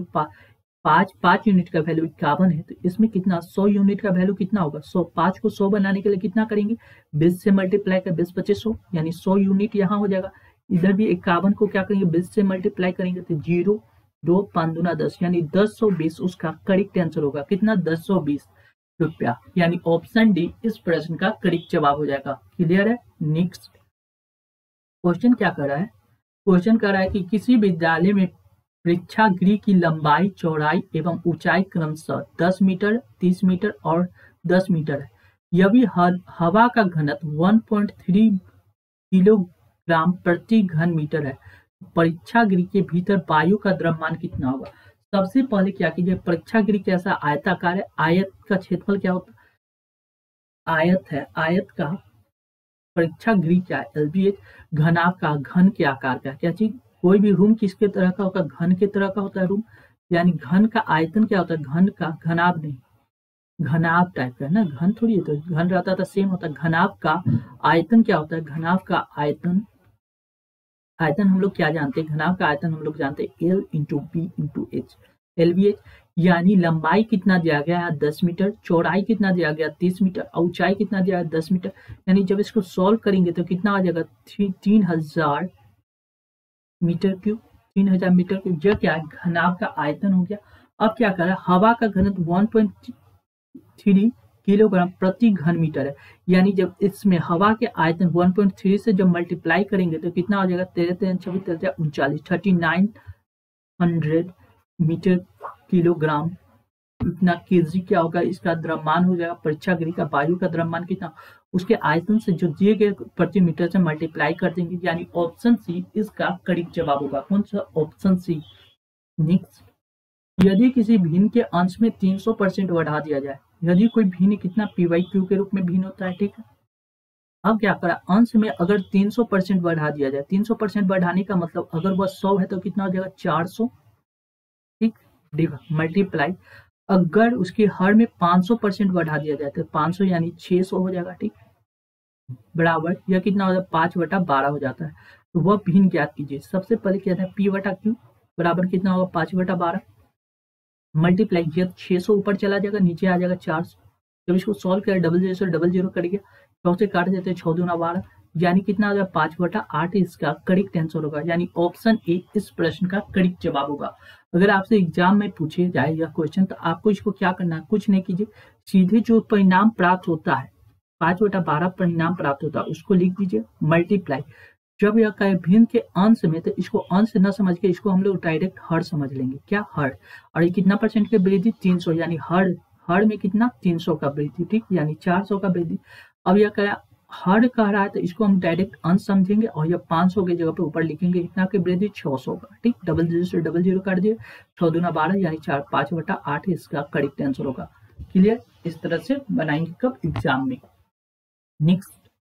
Speaker 1: 5 यूनिट का वैल्यू 51 है, तो इसमें कितना 100 यूनिट का वैल्यू कितना होगा 100। 5 को 100 बनाने के लिए कितना करेंगे 20 से मल्टीप्लाई कर 20 25 100, यानी 100 यूनिट यहाँ हो जाएगा। इधर भी 51 को क्या करेंगे 20 से मल्टीप्लाई करेंगे तो 0 2 5 दूना 10, यानी 1020 उसका करेक्ट आंसर होगा। कितना 1020 रुपया, यानी ऑप्शन डी इस प्रश्न का करेक्ट जवाब हो जाएगा। क्लियर है। नेक्स्ट क्वेश्चन क्या कर रहा है, क्वेश्चन कर रहा है कि किसी विद्यालय में प्रेक्षागृह की लंबाई चौड़ाई एवं ऊंचाई क्रमशः 10 मीटर 30 मीटर और 10 मीटर है। यदि हवा का घनत्व 1.3 किलोग्राम प्रति घन मीटर है, परीक्षागृह के भीतर वायु का द्रव्यमान कितना होगा। सबसे पहले क्या कीजिए, परीक्षागृह कैसा आयताकार है, आयत का क्षेत्रफल क्या होता है आयत है, आयत का परीक्षागृह क्या है LBH, घनाभ का घन के आकार का, क्या चीज कोई भी रूम किसके तरह का होता है घन के तरह का होता है रूम, यानी घन का आयतन क्या होता है घन का, घनाभ नहीं घनाभ टाइप का है ना, घन थोड़ी है तो घन रहता था सेम होता है। घनाभ का आयतन क्या होता है, घनाभ का आयतन हम लोग क्या जानते हैं, घनाभ का आयतन हम लोग जानते हैं L into B into H LBH, यानी लंबाई कितना दिया गया है 10 मीटर, चौड़ाई कितना दिया गया 30 मीटर और ऊंचाई कितना दिया है 10 मीटर, यानी जब इसको सॉल्व करेंगे तो कितना आ जाएगा 3000 मीटर क्यूब 3000 मीटर क्यूब। यह क्या है घनाभ का आयतन हो गया अब क्या कर रहा है, हवा का घनत्व 1.3 किलोग्राम प्रति घन मीटर है, यानी जब इसमें हवा के आयतन 1.3 से जब मल्टीप्लाई करेंगे तो कितना हो जाएगा, 13 3900 मीटर किलोग्राम। इतना केजी क्या होगा, इसका द्रव्यमान हो जाएगा, परीक्षागृह का वायु का द्रव्यमान कितना, उसके आयतन से जो दिए गए प्रति मीटर से मल्टीप्लाई कर देंगे, यानी ऑप्शन सी इसका करेक्ट जवाब होगा। कौन सा, ऑप्शन सी। नेक्स्ट, यदि किसी भिन्न के अंश में 300% बढ़ा दिया जाए, यदि कोई भिन्न कितना p/q के रूप में भिन्न होता है, ठीक है। अब क्या करा, अंश में अगर 300% बढ़ा दिया जाए, 300% बढ़ाने का मतलब अगर वह 100 है तो कितना हो जाएगा, 400, ठीक, मल्टीप्लाई अगर उसके हर में 500% बढ़ा दिया जाए तो 500 यानी 600 हो जाएगा, ठीक, बराबर यह कितना हो जाएगा, 5/12 हो जाता है। तो वह भिन्न ज्ञात कीजिए। सबसे पहले क्या था, p/q बराबर कितना होगा, 5/12 मल्टीप्लाई, यह 600 ऊपर चला जाएगा, नीचे आ जाएगा 400। जब इसको सॉल्व करें, डबल जीरो करेंगे, 100 से काट देते हैं, 6 दूना 12, यानी कितना हो जाएगा, 5/8 इसका करेक्ट आंसर होगा, यानी ऑप्शन ए इस प्रश्न का करेक्ट जवाब होगा। अगर आपसे एग्जाम में पूछे जाए यह क्वेश्चन तो आपको इसको क्या करना है, कुछ नहीं कीजिए, सीधे जो परिणाम प्राप्त होता है, 5/12 परिणाम प्राप्त होता है उसको लिख दीजिए, मल्टीप्लाई, जब यह कहे भिन्न के अंश में तो इसको अंश न समझ के इसको हम लोग डायरेक्ट हर समझ लेंगे, क्या, हर, और ये कितना परसेंट की वृद्धि, 300, यानी हर में कितना, 300 का वृद्धि, ठीक, यानी 400 का वृद्धि। अब यह कह हर कह रहा है तो इसको हम डायरेक्ट अंश समझेंगे और यह 500 की जगह पे ऊपर लिखेंगे इतना की वृद्धि 600 का, ठीक, डबल जीरो काट दिए, 6 दूना 12 यानी 5/8 इसका करेक्ट आंसर होगा। क्लियर, इस तरह से बनाएंगे कब, एग्जाम में। नेक्स्ट,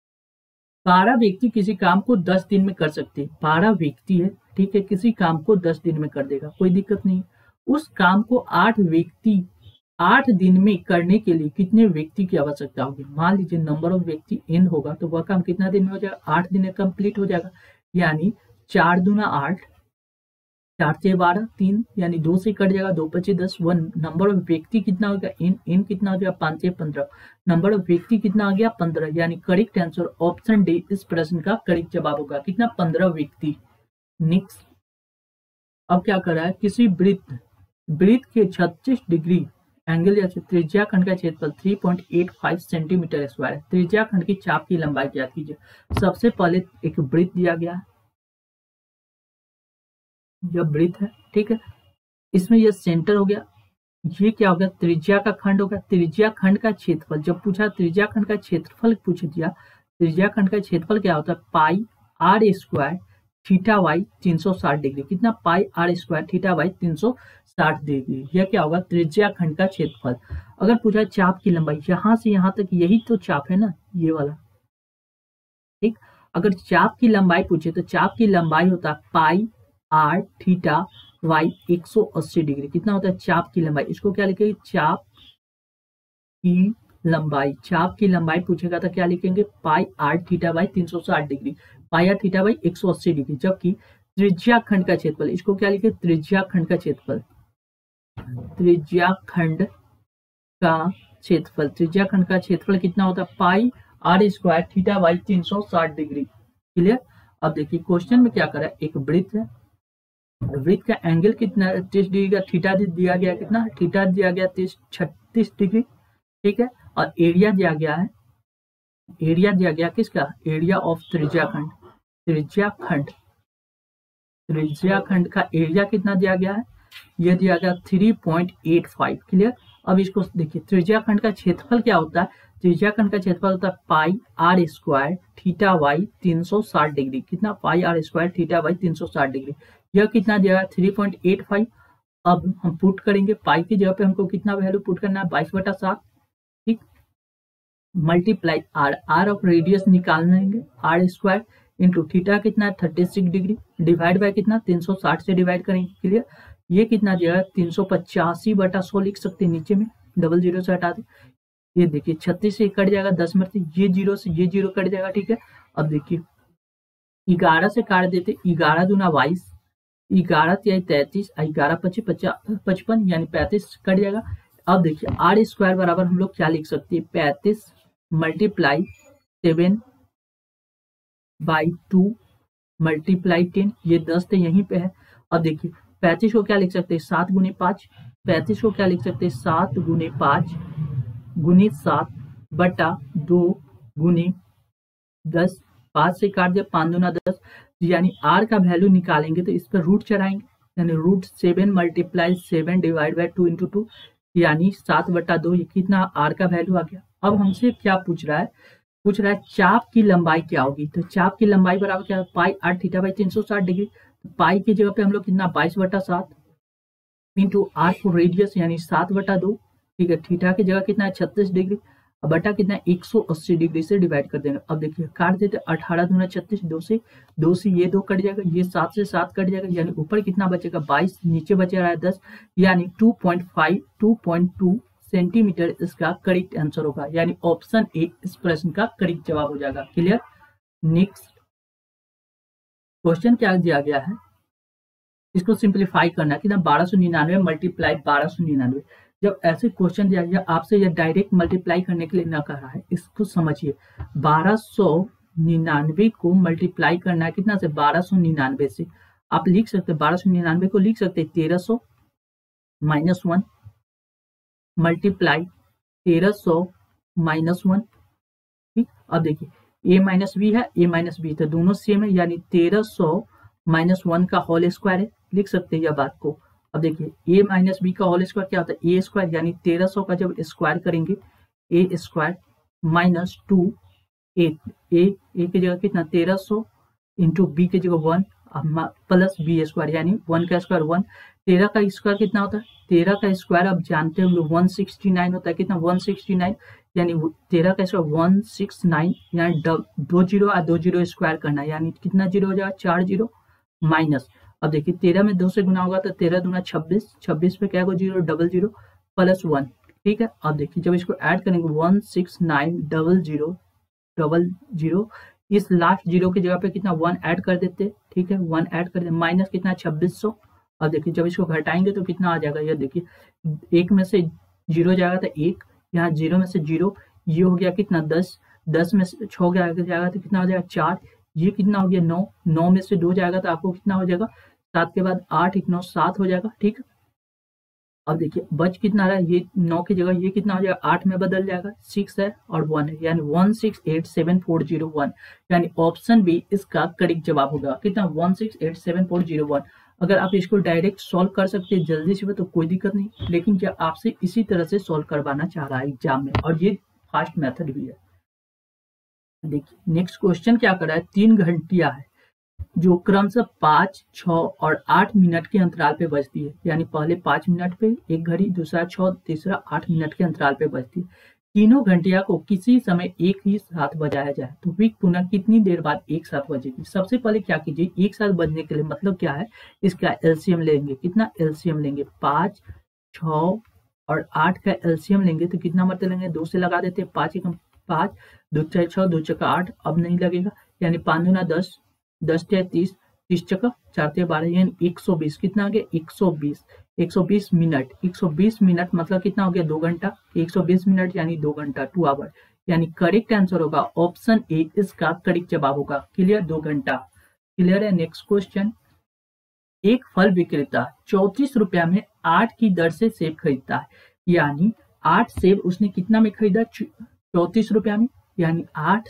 Speaker 1: 12 व्यक्ति किसी काम को 10 दिन में कर सकते हैं, 12 व्यक्ति है, ठीक है, किसी काम को 10 दिन में कर देगा, कोई दिक्कत नहीं। उस काम को 8 व्यक्ति 8 दिन में करने के लिए कितने व्यक्ति की आवश्यकता होगी। मान लीजिए नंबर ऑफ व्यक्ति n होगा तो वह काम कितना दिन में हो जाएगा, 8 दिन में कंप्लीट हो जाएगा, यानी 4 दूना 8, 4 से 12, 3 यानी 2 से कट जाएगा, 2 25 10, 1 नंबर ऑफ व्यक्ति कितना हो गया, n कितना हो जाएगा, 5 से 15, नंबर ऑफ व्यक्ति कितना आ गया, 15, यानी करेक्ट आंसर ऑप्शन डी इस प्रश्न का करेक्ट जवाब होगा, कितना, 15 व्यक्ति। नेक्स्ट, अब क्या कर रहा है, किसी वृत्त के 36 डिग्री एंगल या त्रिज्या खंड का क्षेत्रफल 3.85 सेंटीमीटर स्क्वायर है, त्रिज्या खंड की चाप की लंबाई ज्ञात कीजिए। सबसे पहले एक वृत्त दिया गया है, यह वृत्त है, ठीक है, इसमें यह सेंटर हो गया, ये क्या हो गया, त्रिज्या का खंड हो गया, त्रिज्या खंड का क्षेत्रफल, जब पूछा त्रिज्या खंड का क्षेत्रफल पूछ दिया, त्रिज्या खंड का क्षेत्रफल क्या होता है, pi r square theta by 360 degree, कितना, pi r square theta by 360 degree, यह क्या होगा, त्रिज्या खंड का क्षेत्रफल। अगर पूछा चाप की लंबाई, यहां से यहां तक यही तो चाप है ना, ये वाला, ठीक, अगर चाप की लंबाई पूछे तो चाप की लंबाई होता है pi r theta by 180 degree, कितना होता है चाप की लंबाई, इसको क्या लिखेंगे, चाप की लंबाई, चाप की लंबाई पूछेगा तो क्या लिखेंगे, pi r theta by 360 degree, pi r theta by 180 degree. जबकि त्रिज्या खंड का क्षेत्रफल, इसको क्या लिखे, त्रिज्या खंड का क्षेत्रफल, त्रिज्या खंड का क्षेत्रफल, त्रिज्या खंड का क्षेत्रफल कितना होता है, pi r square theta by 360 degree. Clear. अब देखिए क्वेश्चन में क्या करा, एक वृत्त है, वृत्त का एंगल कितना, 30 डिग्री का, थीटा दिया गया कितना, थीटा दिया गया 36 डिग्री, ठीक है, और एरिया दिया गया है, एरिया दिया गया किसका, एरिया ऑफ त्रिज्या खंड, त्रिज्या खंड, त्रिज्या खंड का एरिया कितना दिया गया है, यह दिया गया 3.85। क्लियर। अब इसको देखिए, त्रिज्या खंड का क्षेत्रफल क्या होता है, त्रिज्या खंड का क्षेत्रफल होता है pi r square theta by 360 degree, कितना, pi r square theta by 360 degree, यह कितना दिया गया 3.85। अब हम पुट करेंगे, पाई की जगह पे हमको कितना वैल्यू पुट करना है, 22/7, ठीक, मल्टीप्लाई आर ऑफ रेडियस निकालेंगे, आर स्क्वायर इंटू थीटा कितना है 36 डिग्री, डिवाइड बाय कितना 360 से डिवाइड करेंगे। क्लियर। ये कितना दिया 385/100 लिख सकते हैं, नीचे में डबल जीरो से हटा दे, ये देखिए 36 से कट जाएगा 10 में, ये जीरो से ये जीरो कट जाएगा, ठीक है। अब देखिए 11 से काट देते, 11 दूना 22, 11 तिहाई 33, 11 पच्चीस 55 यानी 35 कट जाएगा। अब देखिए आर स्क्वायर बराबर हम लोग क्या लिख सकते हैं, 35 मल्टीप्लाई 7/2 मल्टीप्लाई 10, ये 10 तो यहीं पे है। अब देखिए 35 को क्या लिख सकते हैं, 7 गुने 5 35 को क्या लिख सकते हैं 7 गुने 5 गुने 7 बटा 2 गुने 10, 5 से काट दिया 5 दूना 10, यानी आर का वैल्यू निकालेंगे तो इस पर रूट चढ़ाएंगे, यानी √7 मल्टीप्लाई 7 डिवाइड बाई 2 इंटू 2, यानी 7 बटा 2, ये कितना आर का वैल्यू आ गया। अब हमसे क्या पूछ रहा है, पूछ रहा है चाप की लंबाई क्या होगी, तो चाप की लंबाई बराबर क्या है पाई 8 थीटा बाई 360 डिग्री, तो पाई की जगह पे हम लोग कितना 22 बटा 7 इंटू आर को रेडियस यानी 7 बटा 2, ठीक है, थीटा की जगह कितना है 36 डिग्री, अब बटा कितना है 180 डिग्री से डिवाइड कर देंगे। अब देखिए काट देते 18 दूना 36, 2 से ये 2 कट जाएगा, ये 7 से 7 कट जाएगा, यानी ऊपर कितना बचेगा 22, नीचे बचे रहा है 10, यानी 2.2 सेंटीमीटर इसका करेक्ट आंसर होगा, यानी ऑप्शन ए इस प्रश्न का करेक्ट जवाब हो जाएगा। क्लियर। नेक्स्ट क्वेश्चन क्या दिया गया है, इसको सिंप्लीफाई करना है, कितना 1299 मल्टीप्लाई 1299। जब ऐसे क्वेश्चन दिया गया आपसे यह डायरेक्ट मल्टीप्लाई करने के लिए ना कहा है, इसको समझिए 1299 को मल्टीप्लाई करना है कितना से 1299 से, आप लिख सकते हैं 1299 को लिख सकते हैं 1300 माइनस 1 मल्टीप्लाई 1300 माइनस 1, ठीक। अब देखिए a माइनस बी है, a माइनस बी तो दोनों सेम है, यानी 1300 माइनस 1 का होल स्क्वायर है, लिख सकते हैं यह बात को। अब देखिए a माइनस बी का होल स्क्वायर क्या होता है a स्क्वायर, यानी 1300 का जब स्क्वायर करेंगे a square minus 2a, a की जगह कितना 1300 इंटू बी की जगह 1 प्लस बी स्क्वायर, यानी 1 का स्क्वायर 1, 13 का स्क्वायर कितना होता है 13 का स्क्वायर आप जानते हो 169 होता है, कितना 169, यानी 13 का स्क्वायर 169, यानी 2 जीरो और 2 जीरो स्क्वायर करना, यानी कितना जीरो हो जाएगा 4 जीरो माइनस। अब देखिए 13 में 2 से गुना होगा तो 13 दूना 26, 26 पे क्या होगा 0 डबल 0 प्लस 1, ठीक है। अब देखिए जब इसको ऐड करेंगे 169 डबल 0, इस लास्ट जीरो की जगह पे कितना 1 ऐड कर देते, ठीक है, 1 ऐड कर देते, माइनस कितना 2600। अब देखिए जब इसको घटाएंगे तो कितना आ जाएगा, ये देखिए 1 में से 0 जाएगा तो 1, यहाँ 0 में से 0, ये हो गया कितना 10, 10 में से 6 जाएगा तो कितना हो जाएगा 4, ये कितना हो गया 9, 9 में से 2 जाएगा तो आपको कितना हो जाएगा 7 के बाद 8 1 9 7 हो जाएगा, ठीक है। अब देखिए बच कितना रहा है, ये 9 की जगह ये कितना हो जाएगा 8 में बदल जाएगा, 6 है और 1 है, यानी 1687401, यानी ऑप्शन बी इसका करेक्ट जवाब होगा, कितना 1687401। अगर आप इसको डायरेक्ट सॉल्व कर सकते हैं जल्दी से तो कोई दिक्कत नहीं, लेकिन क्या आपसे इसी तरह से सॉल्व करवाना चाह रहा है एग्जाम में, और ये फास्ट मेथड भी है। देखिए नेक्स्ट क्वेश्चन क्या कर रहा है, 3 घंटियां है जो क्रमशः 5, 6 और 8 मिनट के अंतराल पे बजती है, यानी पहले 5 मिनट पे एक घड़ी, दूसरा 6, तीसरा 8 मिनट के अंतराल पे बजती है। तीनों घंटिया को किसी समय एक ही साथ बजाया जाए तो वे पुनः कितनी देर बाद एक साथ बजेगी। सबसे पहले क्या कीजिए, एक साथ बजने के लिए मतलब क्या है, इसका एलसीएम लेंगे, कितना एलसीएम लेंगे 5, 6 और 8 का एलसीएम लेंगे तो कितना मतलब लेंगे 2 से लगा देते हैं, 5 5, 2 4 6, 2 4 8, अब नहीं लगेगा, यानी 5 दूना 10, 10 30, 30 चक्का 4 12, यानी 120, कितना आ गया 120 मिनट, 120 मिनट मतलब कितना हो गया 2 घंटा, 120 मिनट यानी 2 घंटा 2 आवर, यानी करेक्ट आंसर होगा ऑप्शन ए इसका करेक्ट जवाब होगा। क्लियर, 2 घंटा क्लियर है। नेक्स्ट क्वेश्चन, एक फल विक्रेता 34 रुपया में 8 की दर से सेब खरीदता है, यानी 8 सेब उसने कितना में खरीदा 34 रुपया में, यानी 8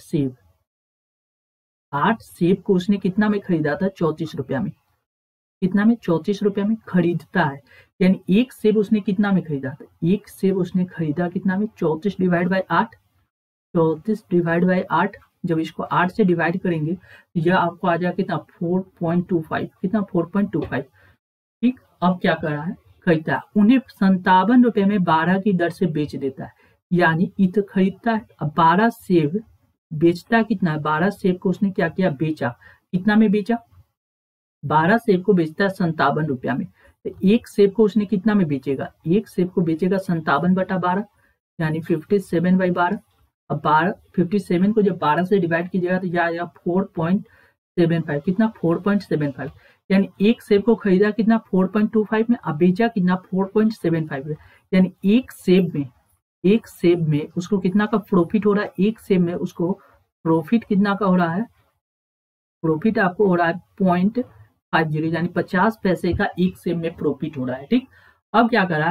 Speaker 1: सेब को उसने कितना में खरीदा था 34 रुपया में, कितना में 34 रुपया में खरीदता है, यानी एक सेब उसने कितना में खरीदा था, एक सेब उसने खरीदा कितना में 34 डिवाइड बाय 8, 34 डिवाइड बाय 8, जब इसको 8 से डिवाइड करेंगे तो यह आपको आ जाएगा कितना 4.25, कितना 4.25, ठीक। अब क्या कर रहा है, खरीदता है, उन्हें 57 रुपए में 12 की दर से बेच देता है, यानी इत खरीदता है, अब 12 सेब बेचता कितना है, 12 सेब को उसने क्या किया बेचा, कितना में बेचा 12 सेब को बेचता है 57 रुपया में, तो एक सेब को उसने कितना में बेचेगा, एक सेब को बेचेगा 57 बटा 12, यानी 57 बाई 12, अब 57 को जब 12 से डिवाइड कीजिएगा तो यह आएगा 4.75, कितना 4.75, यानी एक सेब को खरीदा कितना 4.25 में, अब बेचा कितना 4.75 में, यानी एक सेब में उसको कितना का प्रॉफिट हो रहा है, एक सेब में उसको प्रॉफिट कितना का हो रहा है, प्रॉफिट आपको हो रहा है 0.50, यानी 50 पैसे का एक सेब में प्रॉफिट हो रहा है, ठीक। अब क्या कर रहा है,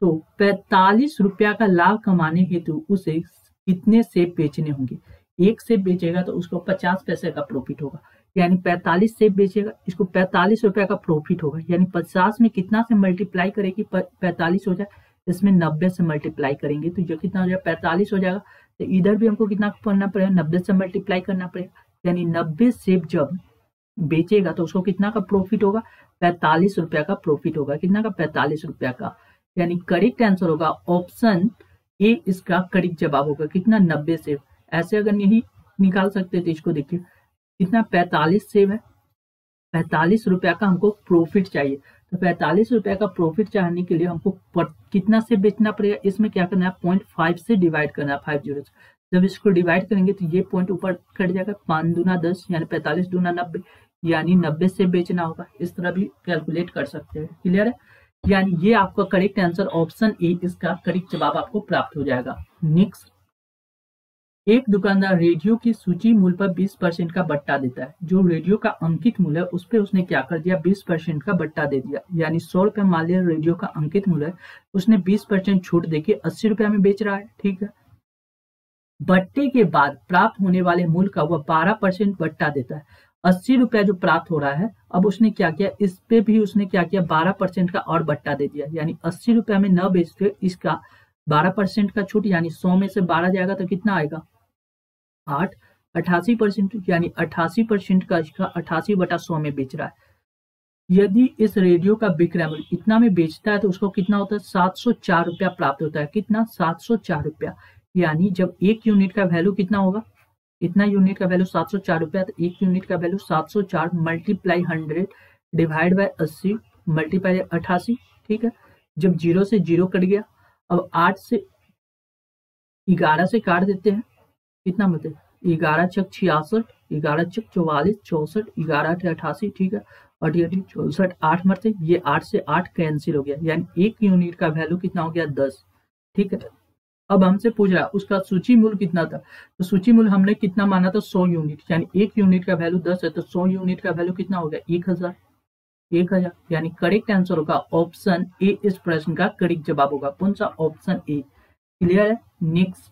Speaker 1: तो 45 रुपया का लाभ कमाने हेतु उसे कितने सेब बेचने होंगे। एक सेब बेचेगा तो उसको 50 पैसे का प्रॉफिट होगा, यानी 45 सेब बेचेगा, इसको 45 रुपया का प्रॉफिट होगा, यानी 50 में कितना से मल्टीप्लाई करेगी 45 हो जाए, इसमें 90 से मल्टीप्लाई करेंगे तो जो कितना हो जाएगा 45 हो जाएगा। तो इधर भी हमको कितना करना पड़ेगा 90 से मल्टीप्लाई करना पड़ेगा, यानी 90 सेब जब बेचेगा तो उसको कितना का प्रॉफिट होगा 45 रुपया का प्रॉफिट होगा। कितना का 45 रुपया का, यानी करेक्ट आंसर होगा ऑप्शन ए, इसका करेक्ट जवाब होगा कितना 90 सेब। ऐसे अगर नहीं निकाल सकते तो इसको देखिए कितना 45 सेब है, 45 रुपया का हमको प्रॉफिट चाहिए, तो 45 रुपया का प्रॉफिट चाहने के लिए हमको कितना से बेचना पड़ेगा, इसमें क्या करना है 0.5 से डिवाइड करना है 50 से। जब इसको डिवाइड करेंगे तो ये पॉइंट ऊपर कट जाएगा, 5 दूना 10 यानी 45 दूना 90 यानी 90 से बेचना होगा। इस तरह भी कैलकुलेट कर सकते हैं। क्लियर है, यानी ये आपका करेक्ट आंसर ऑप्शन ए, इसका करेक्ट जवाब आपको प्राप्त हो जाएगा। नेक्स्ट, एक दुकानदार रेडियो की सूची मूल्य पर 20% का बट्टा देता है। जो रेडियो का अंकित मूल्य है उस पर उसने क्या कर दिया 20% का बट्टा दे दिया, यानी 100 रुपया मान लिया रेडियो का अंकित मूल्य है, उसने 20% छूट देके 80 रुपया में बेच रहा है। ठीक है, बट्टे के बाद प्राप्त होने वाले मूल्य का वह 12% बट्टा देता है। 80 रुपया जो प्राप्त हो रहा है, अब उसने क्या किया इस पे भी उसने क्या किया 12% का और बट्टा दे दिया, यानी 80 रुपया में न बेचते इसका 12% का छूट, यानी 100 में से 12 जाएगा तो कितना आएगा 8, 88%, यानी 88% का इसका 88/100 में बेच रहा है। यदि इस रेडियो का विक्रय मूल्य इतना में बेचता है तो उसको कितना होता है 704 रुपया प्राप्त होता है। कितना 704 रुपया, यानी जब एक यूनिट का वैल्यू कितना होगा, इतना यूनिट का वैल्यू 704 रुपया, तो एक यूनिट का value 704 multiply 100 divide by 80 multiply 88। ठीक है, जब 0 से 0 कट गया, अब 8 से 11 से काट देते हैं, कितना मतलब 11 छक 66, 11 छक 44, 64, 11 × 88। ठीक है, 88 64 8 मरते, ये 8 से 8 कैंसिल हो गया, यानी एक यूनिट का वैल्यू कितना हो गया 10। ठीक है, अब हमसे पूछ रहा है उसका सूची मूल्य कितना था, तो सूची मूल्य हमने कितना माना था 100 यूनिट, यानी एक यूनिट का वैल्यू 10 है, तो 100 यूनिट का वैल्यू कितना हो गया 1000, यानी करेक्ट आंसर होगा ऑप्शन ए, इस प्रश्न का करेक्ट जवाब होगा कौन सा ऑप्शन ए। क्लियर है। नेक्स्ट,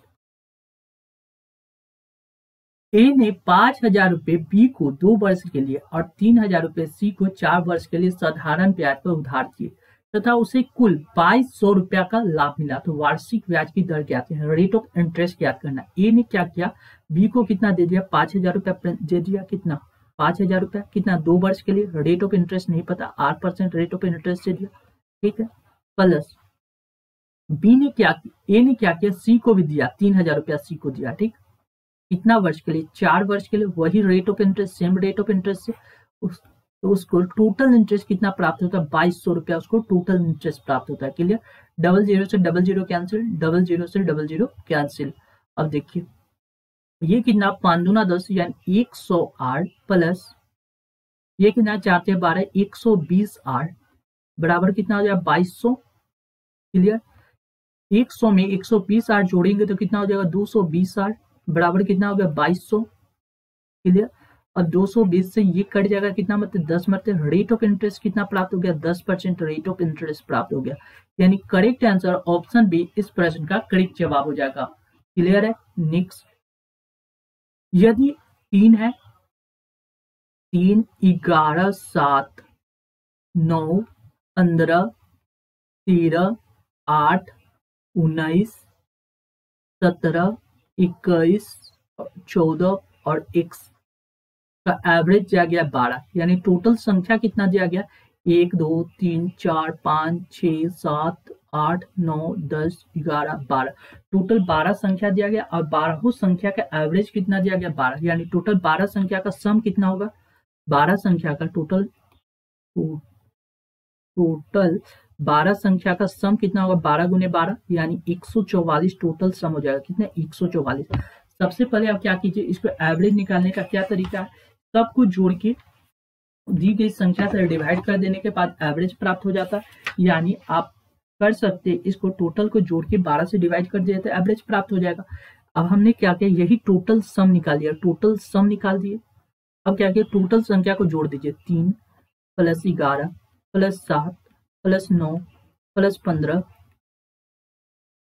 Speaker 1: ए ने 5000 रुपए बी को 2 वर्ष के लिए और 3000 रुपए सी को 4 वर्ष के लिए साधारण ब्याज पर उधार दिए तथा उसे कुल 2200 रुपया का लाभ मिला, तो वार्षिक ब्याज की दर ज्ञात है, रेट ऑफ इंटरेस्ट ज्ञात करना। ए ने क्या किया बी को कितना दे दिया 5000 रुपया दे दिया, कितना 5000 रुपया, कितना 2 वर्ष के लिए, रेट ऑफ इंटरेस्ट नहीं पता 8% रेट ऑफ इंटरेस्ट दे दिया। ठीक है, प्लस बी ने क्या किया, ए ने क्या किया सी को भी दिया 3000 रुपया सी को दिया। ठीक, कितना वर्ष के लिए 4 वर्ष के लिए, वही rate of interest same rate of interest से तो उसको टोटल इंटरेस्ट कितना प्राप्त होता है 2200 रुपया, उसको टोटल इंटरेस्ट प्राप्त होता है। क्लियर, 00 से 00 कैंसिल, 00 से 00 कैंसिल। अब देखिए ये कितना 5 दूना 10 यानी 108 प्लस ये कितना 4 से 12 120 8 बराबर कितना हो जाएगा 2200। क्लियर, 100 में 120 8 जोड़ेंगे तो कितना हो जाएगा 220 8 बराबर कितना हो गया 2200। क्लियर, अब 220 से ये कट जाएगा कितना मतलब 10 मतलब रेट ऑफ इंटरेस्ट कितना प्राप्त हो गया 10% रेट ऑफ इंटरेस्ट प्राप्त हो गया, यानी करेक्ट आंसर ऑप्शन बी इस प्रश्न का करेक्ट जवाब हो जाएगा। क्लियर है। नेक्स्ट, यदि 3 है 3 11 7 9 15 13 8 19 17 21 14 और x का एवरेज दिया गया 12, यानी टोटल संख्या कितना दिया गया 1 2 3 4 5 6 7 8 9 10 11 12, टोटल 12 संख्या दिया गया और 12 संख्या का एवरेज कितना दिया गया 12, यानी टोटल 12 संख्या का सम कितना होगा 12 संख्या का टोटल 12 संख्या का सम कितना होगा 12 गुने 12 यानी 144 टोटल सम हो जाएगा। कितने 144। सबसे पहले आप क्या कीजिए इसको एवरेज निकालने का क्या तरीका है, सब कुछ जोड़ के दी गई संख्या से डिवाइड कर देने के बाद एवरेज प्राप्त हो जाता है, यानी आप कर सकते इसको टोटल को जोड़ के 12 से डिवाइड कर दिया तो एवरेज प्राप्त हो जाएगा। अब हमने क्या किया यही टोटल सम निकाल दिया, टोटल सम निकाल दिए। अब क्या किया टोटल संख्या को जोड़ दीजिए 3 + 11 + 7 + 9 + 15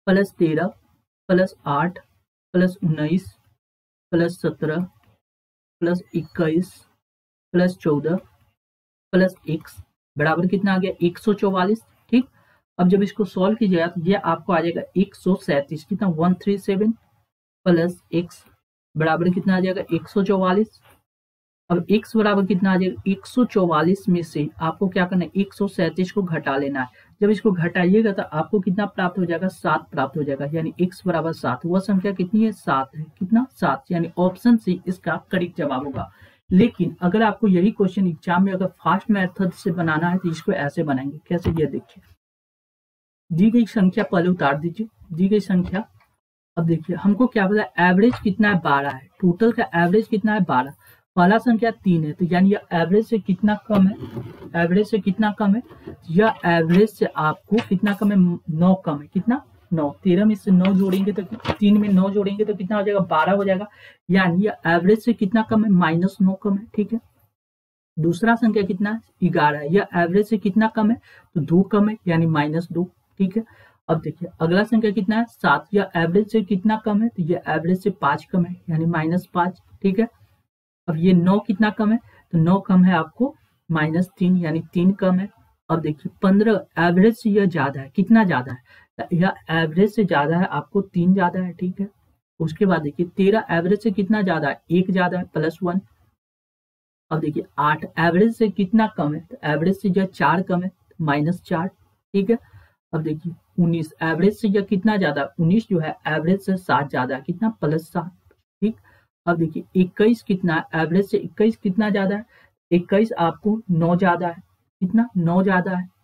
Speaker 1: plus 13 plus 8 plus 19 plus 17 plus 21 plus 14 plus x बराबर कितना आ गया 144। ठीक, अब जब इसको सॉल्व कीजिएगा तो ये आपको आ जाएगा 137 कितना 137 प्लस x बराबर कितना आ जाएगा 144। अब x बराबर कितना आ जाएगा 144 में से आपको क्या करना है 137 को घटा लेना है। जब इसको घटाइएगा तो आपको कितना प्राप्त हो जाएगा 7 प्राप्त हो जाएगा, यानी x बराबर 7। वह संख्या कितनी है 7 है, कितना 7, यानी ऑप्शन सी इसका करेक्ट जवाब होगा। लेकिन अगर आपको यही क्वेश्चन एग्जाम में अगर फास्ट मेथड से बनाना है तो इसको ऐसे बनाएंगे, कैसे, ये देखिए दी गई संख्या पहले उतार दीजिए, दी गई संख्या। अब देखिए हमको क्या पता एवरेज कितना है 12 है, टोटल का एवरेज कितना है 12, पहला संख्या 3 है तो यानी यह एवरेज से कितना कम है, एवरेज से कितना कम है, यह एवरेज से आपको कितना कम है 9 कम है, कितना 9, 13 में से 9 जोड़ेंगे तो 3 में 9 जोड़ेंगे तो कितना हो जाएगा 12 हो जाएगा, यानी यह एवरेज से कितना कम है -9 कम है। ठीक है, दूसरा संख्या कितना है 11 है, यह एवरेज से कितना कम है तो 2 कम है, यानी -2। ठीक है, अब देखिए अगला संख्या कितना है 7, यह एवरेज से कितना कम है तो यह एवरेज से 5 कम है, यानी -5। ठीक है, अब ये 9 कितना कम है तो 9 कम है आपको -3, यानी 3 कम है। अब देखिए 15 एवरेज से यह ज्यादा है, कितना ज्यादा है तो यह एवरेज से ज्यादा है, आपको 3 ज्यादा है। ठीक है, उसके बाद देखिए 13 एवरेज से कितना ज्यादा है, 1 ज्यादा है, +1। अब देखिए 8 एवरेज से कितना कम है तो एवरेज से यह 4 कम है, -4। ठीक है, अब देखिए 19 एवरेज से यह कितना ज्यादा, 19 जो है एवरेज से 7 ज्यादा है, कितना +7। ठीक, अब देखिए 21 कितना है, एवरेज से 21 कितना ज्यादा है, 21 आपको 9 ज्यादा है, कितना 9 ज्यादा है।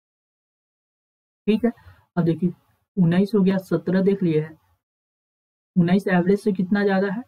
Speaker 1: ठीक है, अब देखिए 19 हो गया, 17 देख लिए है, 19 एवरेज से कितना ज्यादा है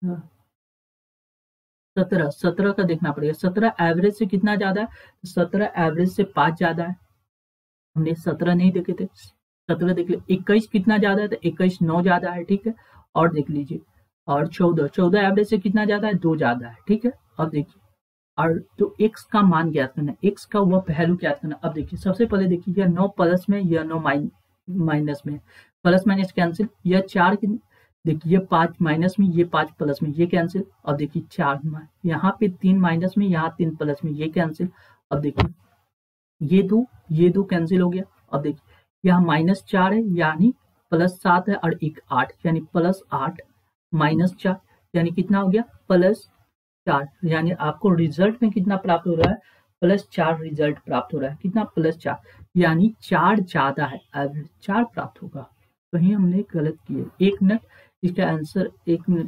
Speaker 1: 17 का देखना पड़ेगा, 17 एवरेज से कितना ज्यादा है, 17 एवरेज से 5 ज्यादा है, हमने 17 नहीं देखे थे, 17 देख लीजिए। 21 कितना ज्यादा है तो 21 9 ज्यादा है। ठीक है, और देख लीजिए, और 14 एवरेज से कितना ज्यादा है 2 ज्यादा है। ठीक है, अब देखिए और तो x का मान ज्ञात करना, x का वह पहलू ज्ञात करना। अब देखिए सबसे पहले देखिए यह 9 प्लस में, यह 9 माइनस में, प्लस माइनस कैंसिल, यह 4 देखिए ये 5 माइनस में, ये 5 प्लस में, ये कैंसिल। अब देखिए 4 यहाँ पे 3 माइनस में, यहाँ 3 प्लस में, ये कैंसिल। अब देखिए ये दो कैंसिल हो गया। अब देखिए यहाँ -4 है, यानी +7 है, और एक 8, यानी +8 -4, यानी कितना हो गया +4, यानी आपको रिजल्ट में कितना प्राप्त हो रहा है +4 रिजल्ट प्राप्त हो रहा है, कितना +4, यानी 4 ज्यादा है, एवरेज 4 प्राप्त होगा। कहीं हमने गलत किए, 1 मिनट, इसका आंसर 1 मिनट।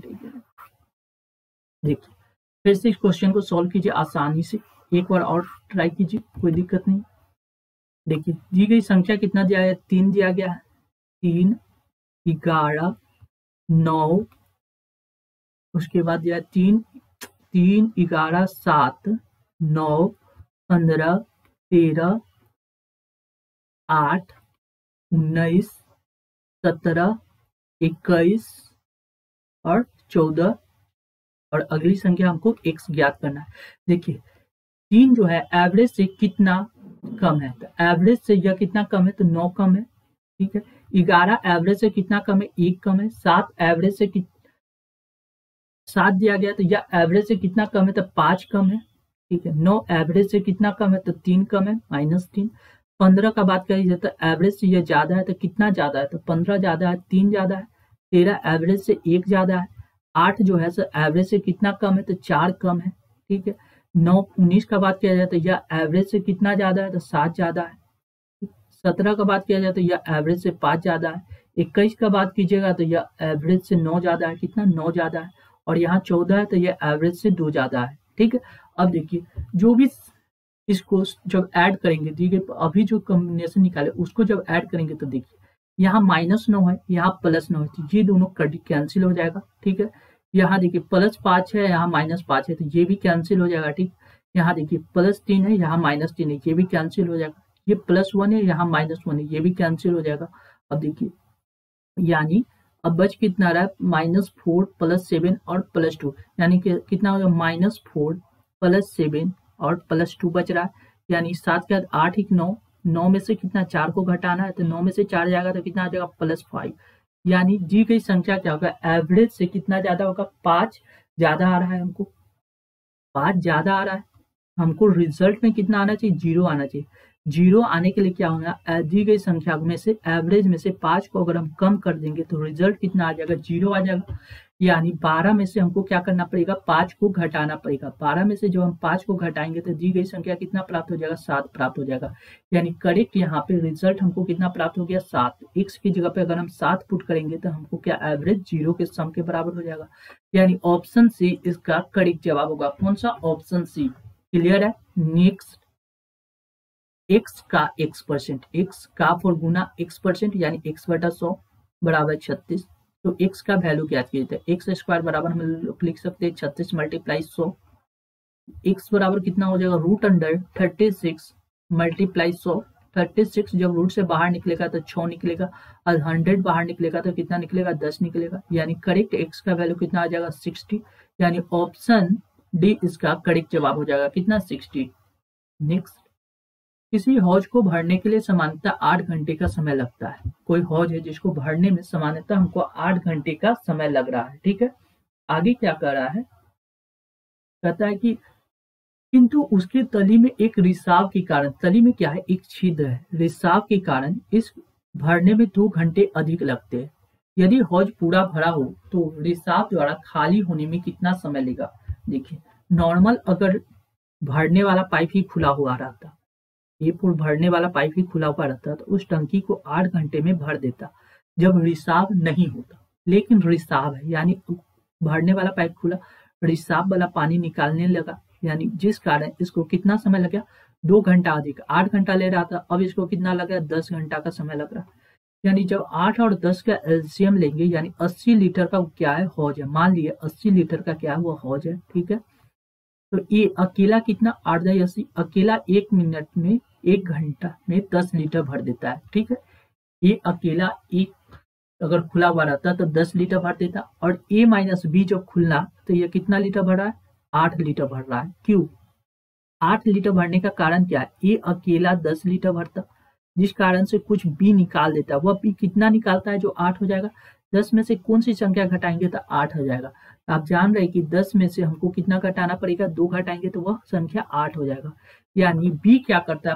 Speaker 1: देखिए फिर से इस क्वेश्चन को सॉल्व कीजिए आसानी से, एक बार और ट्राई कीजिए, कोई दिक्कत नहीं। देखिए दी गई संख्या कितना दिया है, 3 दिया गया है, 3 11 9, उसके बाद दिया 3 11 7 9 15 13 8 19 17 21 और 14, और अगली संख्या हमको x ज्ञात करना है। देखिए 3 जो है एवरेज से कितना कम है तो एवरेज से यह कितना कम है तो 9 कम है। ठीक है, 11 एवरेज से कितना कम है 1 कम है, 7 एवरेज से 7 दिया गया तो यह एवरेज से कितना कम है तो 5 कम है। ठीक है, 9 एवरेज से कितना कम है तो 3 कम है, -3। 15 का बात करी जाए तो एवरेज से यह ज्यादा है तो कितना ज्यादा है तो 15 ज्यादा है, 3 ज्यादा है। 13 एवरेज से 1 ज्यादा है। 8 जो है सर एवरेज से कितना कम है तो 4 कम है। ठीक है, 9 19 का बात किया जाए तो यह एवरेज से कितना ज्यादा है तो 7 ज्यादा है। 17 का बात किया जाए तो यह एवरेज से 5 ज्यादा है। 21 का बात कीजिएगा तो यह एवरेज से 9 ज्यादा है, कितना 9 ज्यादा है। और यहाँ 14 है तो यह एवरेज से 2 ज्यादा है। ठीक है, अब देखिए जो भी इसको जब ऐड करेंगे, देखिए अभी जो कॉम्बिनेशन निकाले उसको जब ऐड करेंगे तो देखिए यहाँ -9 है, यहाँ +9 है, तो ये दोनों कैंसिल हो जाएगा। ठीक है, यहाँ देखिए +5 है, यहाँ -5 है, तो ये भी कैंसिल हो जाएगा। ठीक, यहाँ देखिए +3 है, यहाँ -3 है, ये भी कैंसिल हो जाएगा। ये +1 है, यहाँ -1 है, ये भी कैंसिल हो जाएगा। अब देखिए यानी अब बच कितना रहा है -4 +7 और +2, यानी कि कितना हो गया -4 +7 और +2 बच रहा है, यानी 7 के बाद 8 1 9 9 में से कितना 4 को घटाना है, तो 9 में से 4 जाएगा तो कितना आ जाएगा +5। यानी दी गई संख्या क्या होगा, एवरेज से कितना ज्यादा होगा, 5 ज्यादा आ रहा है, हमको 5 ज्यादा आ रहा है। हमको रिजल्ट में कितना आना चाहिए, 0 आना चाहिए। 0 आने के लिए क्या होगा, दी गई संख्या में से एवरेज में से 5 को अगर हम कम कर देंगे तो रिजल्ट कितना आ जाएगा, 0 आ जाएगा। यानी 12 में से हमको क्या करना पड़ेगा, 5 को घटाना पड़ेगा। 12 में से जब हम 5 को घटाएंगे तो दी गई संख्या कितना प्राप्त हो जाएगा, 7 प्राप्त हो जाएगा। यानी करेक्ट यहाँ पे रिजल्ट हमको कितना प्राप्त हो गया, 7। x की जगह पे अगर हम 7 पुट करेंगे तो हमको क्या एवरेज 0 के सम के बराबर हो जाएगा। यानी ऑप्शन सी इसका करेक्ट जवाब होगा। कौन सा, ऑप्शन सी। क्लियर है। नेक्स्ट, x का x%, x का फॉर गुना x% यानी x/100 बराबर 36। तो x का वैल्यू क्या चाहिए, एक्स स्क्वायर बराबर हम लोग लिख सकते हैं 36 × 100। x बराबर कितना हो जाएगा, √36 × 100। 36 जब रूट से बाहर निकलेगा तो 6 निकलेगा, और 100 बाहर निकलेगा तो कितना निकलेगा, 10 निकलेगा। यानी करेक्ट x का वैल्यू कितना आ जाएगा, 60। यानी ऑप्शन डी इसका करेक्ट जवाब हो जाएगा, कितना, 60। नेक्स्ट, किसी हौज को भरने के लिए सामान्यतः 8 घंटे का समय लगता है। कोई हौज है जिसको भरने में सामान्यतः हमको 8 घंटे का समय लग रहा है। ठीक है, आगे क्या कर रहा है, कहता है कि किंतु उसके तली में एक रिसाव के कारण, तली में क्या है, एक छिद्र है, रिसाव के कारण इस भरने में 2 घंटे अधिक लगते हैं। यदि हौज पूरा भरा हो तो रिसाव द्वारा खाली होने में कितना समय लेगा। देखिए, नॉर्मल अगर भरने वाला पाइप ही खुला हुआ रहता, ये पूल भरने वाला पाइप ही खुला हुआ रहता तो उस टंकी को 8 घंटे में भर देता जब रिसाव नहीं होता। लेकिन रिसाव है, यानी भरने वाला पाइप खुला, रिसाव वाला पानी निकालने लगा, यानी जिस कारण इसको कितना समय लगा, 2 घंटा अधिक। 8 घंटा ले रहा था, अब इसको कितना लगा, 10 घंटा का समय लग रहा। यानी जब 8 और 10 का एलसीएम लेंगे, यानी 80 लीटर का क्या है, हौज है। मान लिया 80 लीटर का क्या है, वो हौज है। ठीक है, तो ये अकेला कितना, 8 × 80, अकेला 1 मिनट में, 1 घंटा में 10 लीटर भर देता है। ठीक है, ये अकेला एक अगर खुला हुआ रहता तो 10 लीटर भर देता, और A-B जब खुलना तो ये कितना लीटर भर रहा है, 8 लीटर भर रहा है। क्यों 8 लीटर भरने का कारण क्या है, ये अकेला 10 लीटर भरता, जिस कारण से कुछ B निकाल देता है। वह B कितना निकालता है, जो 8 हो जाएगा। 10 में से कौन सी संख्या घटाएंगे तो 8 हो जाएगा। आप जान रहे कि 10 में से हमको कितना घटाना पड़ेगा, 2 घटाएंगे तो वह संख्या 8 हो जाएगा। यानी बी क्या करता है,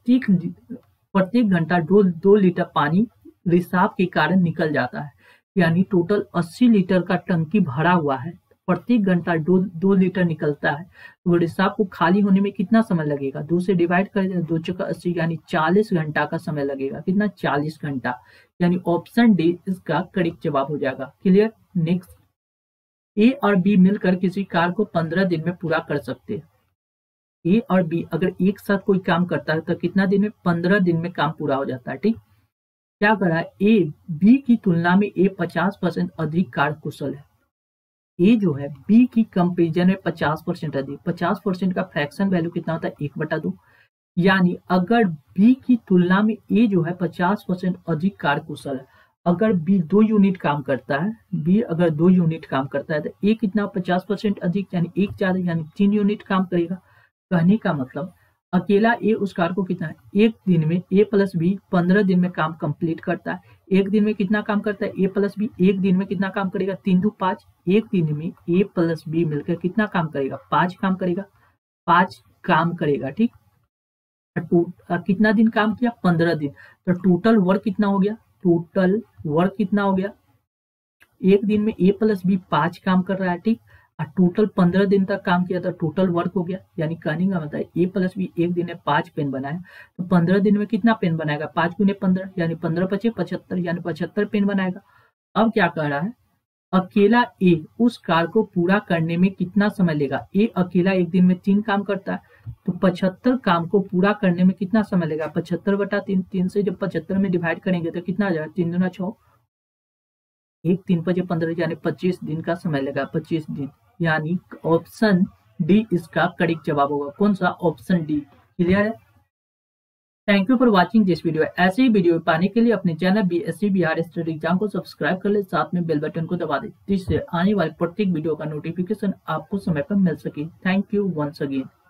Speaker 1: प्रत्येक घंटा 2 लीटर पानी रिसाव के कारण निकल जाता है। यानी टोटल 80 लीटर का टंकी भरा हुआ है, प्रत्येक घंटा 2 लीटर निकलता है, तो रिसाव को खाली होने में कितना समय लगेगा, 2 से डिवाइड करें, 2 × 80 यानी 40 घंटा का समय लगेगा। कितना, 40 घंटा। यानी ऑप्शन डी इसका करेक्ट जवाब हो जाएगा। क्लियर। नेक्स्ट, ए और बी मिलकर किसी कार्य को 15 दिन में पूरा कर सकते हैं। ए और बी अगर एक साथ कोई काम करता है तो कितना दिन में, 15 दिन में काम पूरा हो जाता है। ठीक, क्या कर रहा है, ए बी की तुलना में ए 50% अधिक कार्य कुशल है। ए जो है बी की कंपेरिजन में 50% अधिक। 50% का फ्रैक्शन वैल्यू कितना होता है, 1/2। यानी अगर बी की तुलना में ए जो है 50% अधिक कार्य कुशल है, अगर बी 2 यूनिट काम करता है, बी अगर 2 यूनिट काम करता है तो ए कितना, 50% अधिक, यानी 1 ज्यादा, यानी 3 यूनिट काम करेगा। कहने का मतलब अकेला ए उस कार्य को कितना है, एक दिन में ए प्लस बी 15 दिन में काम कंप्लीट करता है। एक दिन में कितना काम करता है, ए प्लस बी एक दिन में कितना काम करेगा, 3 × 5। एक दिन में ए प्लस बी मिलकर कितना काम करेगा, 5 काम करेगा, 5 काम करेगा। ठीक, कितना दिन काम किया, 15 दिन। तो टोटल वर्क कितना हो गया, टोटल वर्क कितना हो गया, एक दिन में ए प्लस बी 5 काम कर रहा है। ठीक, और टोटल 15 दिन तक काम किया तो टोटल वर्क हो गया। यानी कहने का मतलब ए प्लस बी एक दिन में 5 पेन बनाया, तो 15 दिन में कितना पेन बनाएगा, 5 × 15 यानी 15 × 5 = 75, यानी 75 पेन बनाएगा। अब क्या कह रहा है, अकेला ए उस कार्य को पूरा करने में कितना समय लेगा। ए अकेला एक दिन में 3 काम करता है, तो 75 काम को पूरा करने में कितना समय लेगा, 75/3। 3 से जब 75 में डिवाइड करेंगे तो कितना आ जाएगा, 3 × 6, 1 3 × 5 = 15, यानी 25 दिन का समय लगा, 25 दिन। यानी ऑप्शन डी इसका करेक्ट जवाब होगा। कौन सा, ऑप्शन डी। क्लियर है। Thank you for watching this video. ऐसे ही वीडियो पाने के लिए अपने channel BSc Bihar study exam को सब्सक्राइब कर ले, साथ में बेल बटन को दबा दे, जिससे आने वाले प्रत्येक वीडियो का नोटिफिकेशन आपको समय पर मिल सके। Thank you once again.